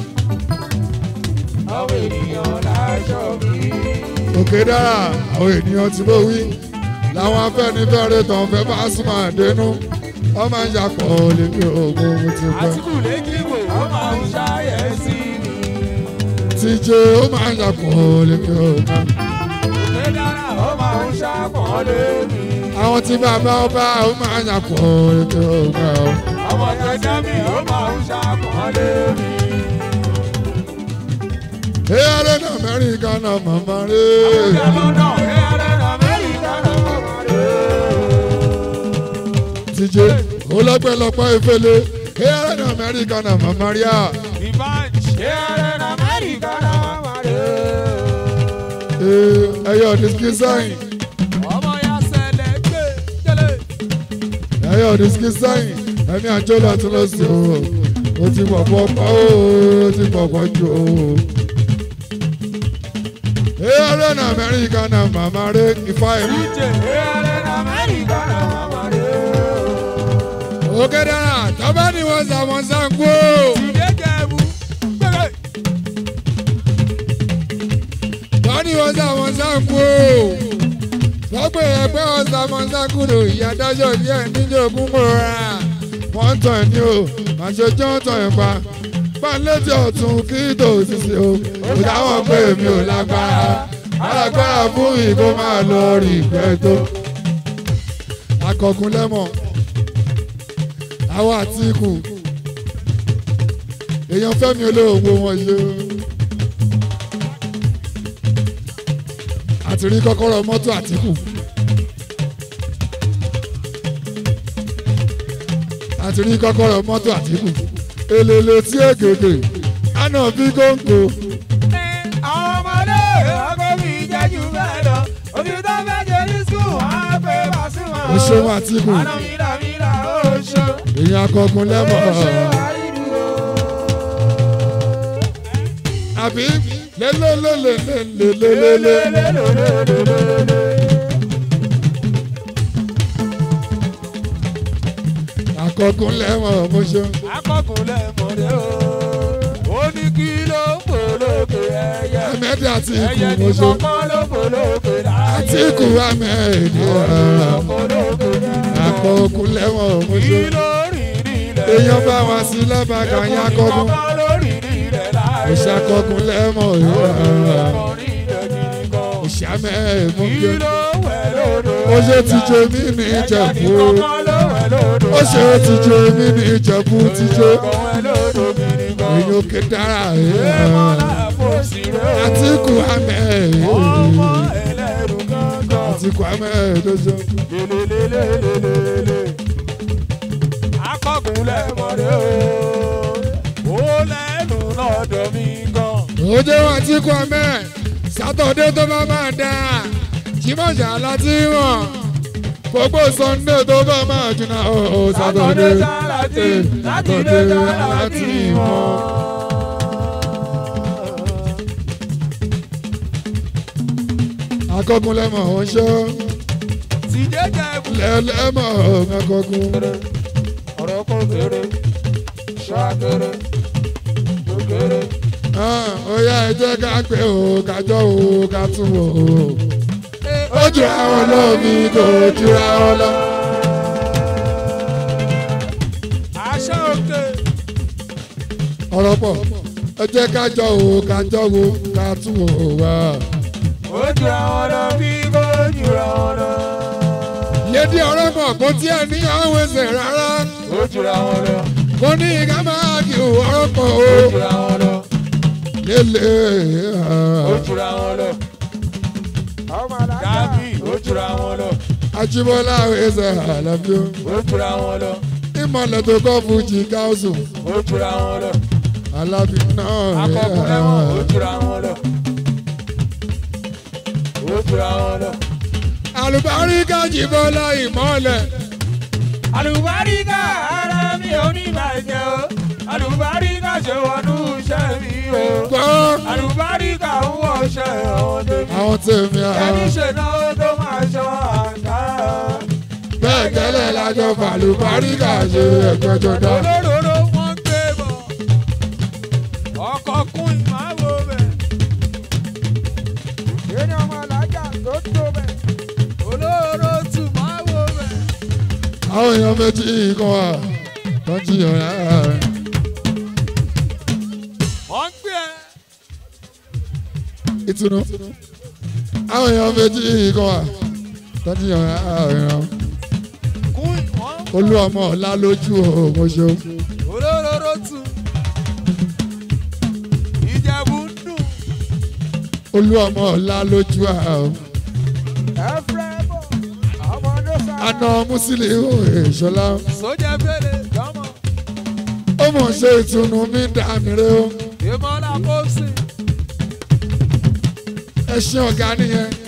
ọmọ ènìyàn láṣọ mi. òkè dára àwọn ènìyàn tí ló wí làwọn afẹ́nifẹ́re tán fẹ́ bá súnmọ́ àdénú wọ́n máa ń yàpọ̀ lèmi òògùn ohun ti pẹ́. àtìkù lẹ́kìwò ó máa ń ṣàyẹ̀sí mi. tìjẹ́ ó máa ń yàpọ̀ lèmi òògùn. òkè dára ó máa ń ṣàpọ̀lé mi. àwọn tí bàbá ọba ó máa ń yàpọ̀ lèmi òògùn. ọmọ jẹjẹ mi ó máa ń ṣàpọ̀lé mi. Eare na America na mama re. Tije olọpẹlọpẹ efele. Eare na America na mama ria. Ẹyọ diski sáyìn. Ẹyọ diski sáyìn. Ẹ̀mí àjọ láti lọ sí o. O ti pọ̀pọ̀ pa o. O ti pọ̀pọ̀ jù o. Eare na America na mama re ifá ẹ̀mí. Òkè dára tọ́ba ni wọ́n sàmọ́ sáńkó. Tọ́ ni wọ́n sàmọ́ sáńkó. Lọ́pọ̀ ẹgbẹ́ wọn sàmọ́ sáńkó lò ìyá dájọ́ bí ẹ̀ níjogún mọ́ra. Wọ́n tàn ní o, màṣẹ jọ́ tàn ẹ̀ pa. Pánlétí ọ̀tún kí tòsísì o. Kò dáwọ́ pé mi ò lágbára. Alágbára fún ìkó máa lọ rí ìgbẹ́ tó. Akọkùn lẹ́mọ̀. Àwọn Àtíkù. Èèyàn Fẹ́mi olóògbé wọn ṣe. Àti rí kọ́kọ́rọ́ mọ́tò Àtíkù. Àti rí kọ́kọ́rọ́ mọ́tò Àtíkù. Èlèlè tí ègègè. Àná bí góńgò. àwọn ọmọdé ọkọ mi jẹ́ jù bẹ́ẹ̀ lọ. òbí tó fẹ́ jẹ́ ní sùn wá pé bá sí wọn. Ó ṣeun Àtíkù. àná mìíràn ó ṣe. Èèyàn akọkùn lẹ́mọ̀. Àbí lélélélélélélélélélélé. Akọkùn lẹ́mọ̀ mo ṣeun. akọkùn lẹ́mọ̀ rẹ o. ó ní kí ló ń polókè ẹyẹ. Ahmed Àtíkù ẹyẹ mo ní ṣeun. kọ́kọ́ ló polókè láyé. Àtíkù Ahmed. polókè láyé. Akọkùn lẹ́mọ̀ mo kí ṣeun. ló rìn nílẹ̀. Èèyàn bá wá sí lẹ́bàgà yín akọkùn. kọ́kọ́ ló rìn nílẹ̀ láyé. Ìṣàkọkùn lẹ́mọ̀ yóò. ọkùnrin ilẹ̀ gidi kan. Ìṣàmẹ́ mo kí gbé. ló wẹ̀ lódò. Ó ṣe ti jẹ mí ní Ìjẹ̀bú. kọ́kọ́ ló wẹ̀ lódò. Ó ṣe ti jẹ mí ní Ìjẹ̀bú ti jẹ. kọ́ wẹ̀ lódò gidi kan. Èèyàn òkè dára Èèmọ̀lá àpòsí rẹ̀ o. Àtíkù Ahmed. ọmọ ẹlẹ́rù gángan. Àtíkù Ahmed ló ṣe. lélelélelélele. akọkùn lẹ́mọ̀ rẹ o. ó lẹ́nu lọ́dọ̀ mi gan. Ó jẹ́ wọn Àtíkù Ahmed. Sátọ̀dé tó bá máa dá. Jímọ̀jà láti wọ̀n. Gbogbo Sunday tó bá máa jìnnà. Sátọ̀dé sátidé láti mọ̀. akọgun lẹ́mọ̀ ọ̀ṣọ́ ti jẹ́jẹ́ ẹ̀bùn. lẹ́lẹ́mọ̀ akọgun. ọ̀rọ̀ kò kéré ṣọ́ kéré tó kéré. Ó yá ẹ jẹ́ ká pé o kájọ́ o ká tún wò ó. Ó jura wọn lọ mi kò jura wọn lọ. aṣọ òkè. Ọ̀rọ̀ pọ̀ ẹ jẹ́ kájọ́ o kájọ́ wo ká tún wò ó wá. ó jura wọn lọ bí kò jura wọn lọ. Lédi ọ̀rọ̀ pọ̀ kò tiẹ̀ ní àwọn ẹsẹ̀ rárá. ó jura wọn lọ. Kò ní ká máa kí ọ̀rọ̀ pọ̀ o. ó jura wọn lọ. Lélẹ̀ ó jura wọn lọ. Dàbí ó jura wọn lọ. Ajíbọ́lá ẹsẹ̀ àlàbí o. ó jura wọn lọ. Ìmọ̀lẹ̀ tó kọ́ Fújì káwùsù. ó jura wọn lọ. Alábí náà akọkùnrin wọn ó jura wọn lọ. ó jura wọn lọ. Àlùbáríkà Jíbọ́lá ìmọ̀lẹ̀. àlùbáríkà ara mi ò ní bàjẹ́ o. àlùbáríkà ṣe wọnú iṣẹ́ mi o. Gbọ́ àlùbáríkà ń wọṣẹ́ àwọn tèmi. àwọn tèmi ẹni ṣe náà tó máa ṣọ àǹkà. bẹ́ẹ̀ gẹ́lẹ́ lájọ fàlùbáríkà ṣe ẹgbẹ́jọ dá. olóróró wọn gbé bọ̀ ọkọ̀ kún ìmáwó bẹ̀. eré ọmọ alájà tó tó bẹ̀. olóró tún máa wò bẹ̀. Àwọn èèyàn méjì kan wà tó ń jiyàn rárá rẹ̀. wọ́n gbé ẹ. Ìtùnú. Àwọn èèyàn méjì kan wà tó ń jiyàn rárá rẹ̀. kún ìwọ̀n. Olú ọmọ ọ̀la lójú òun ṣeun. olóróró tún. ìjẹ̀bú ń dùn. Olú ọmọ ọ̀la lójú àwọn. ẹ fẹ́ bọ̀ ọmọ ló sá. Àná Músílì Ìṣọ̀lá. sójà fèrè jọmọ. Ó mọ̀ ṣe ìtùnú mi dàmí rẹ̀ o. ìmọ̀lá kò sí. Ẹṣin ọ̀gá nìyẹn.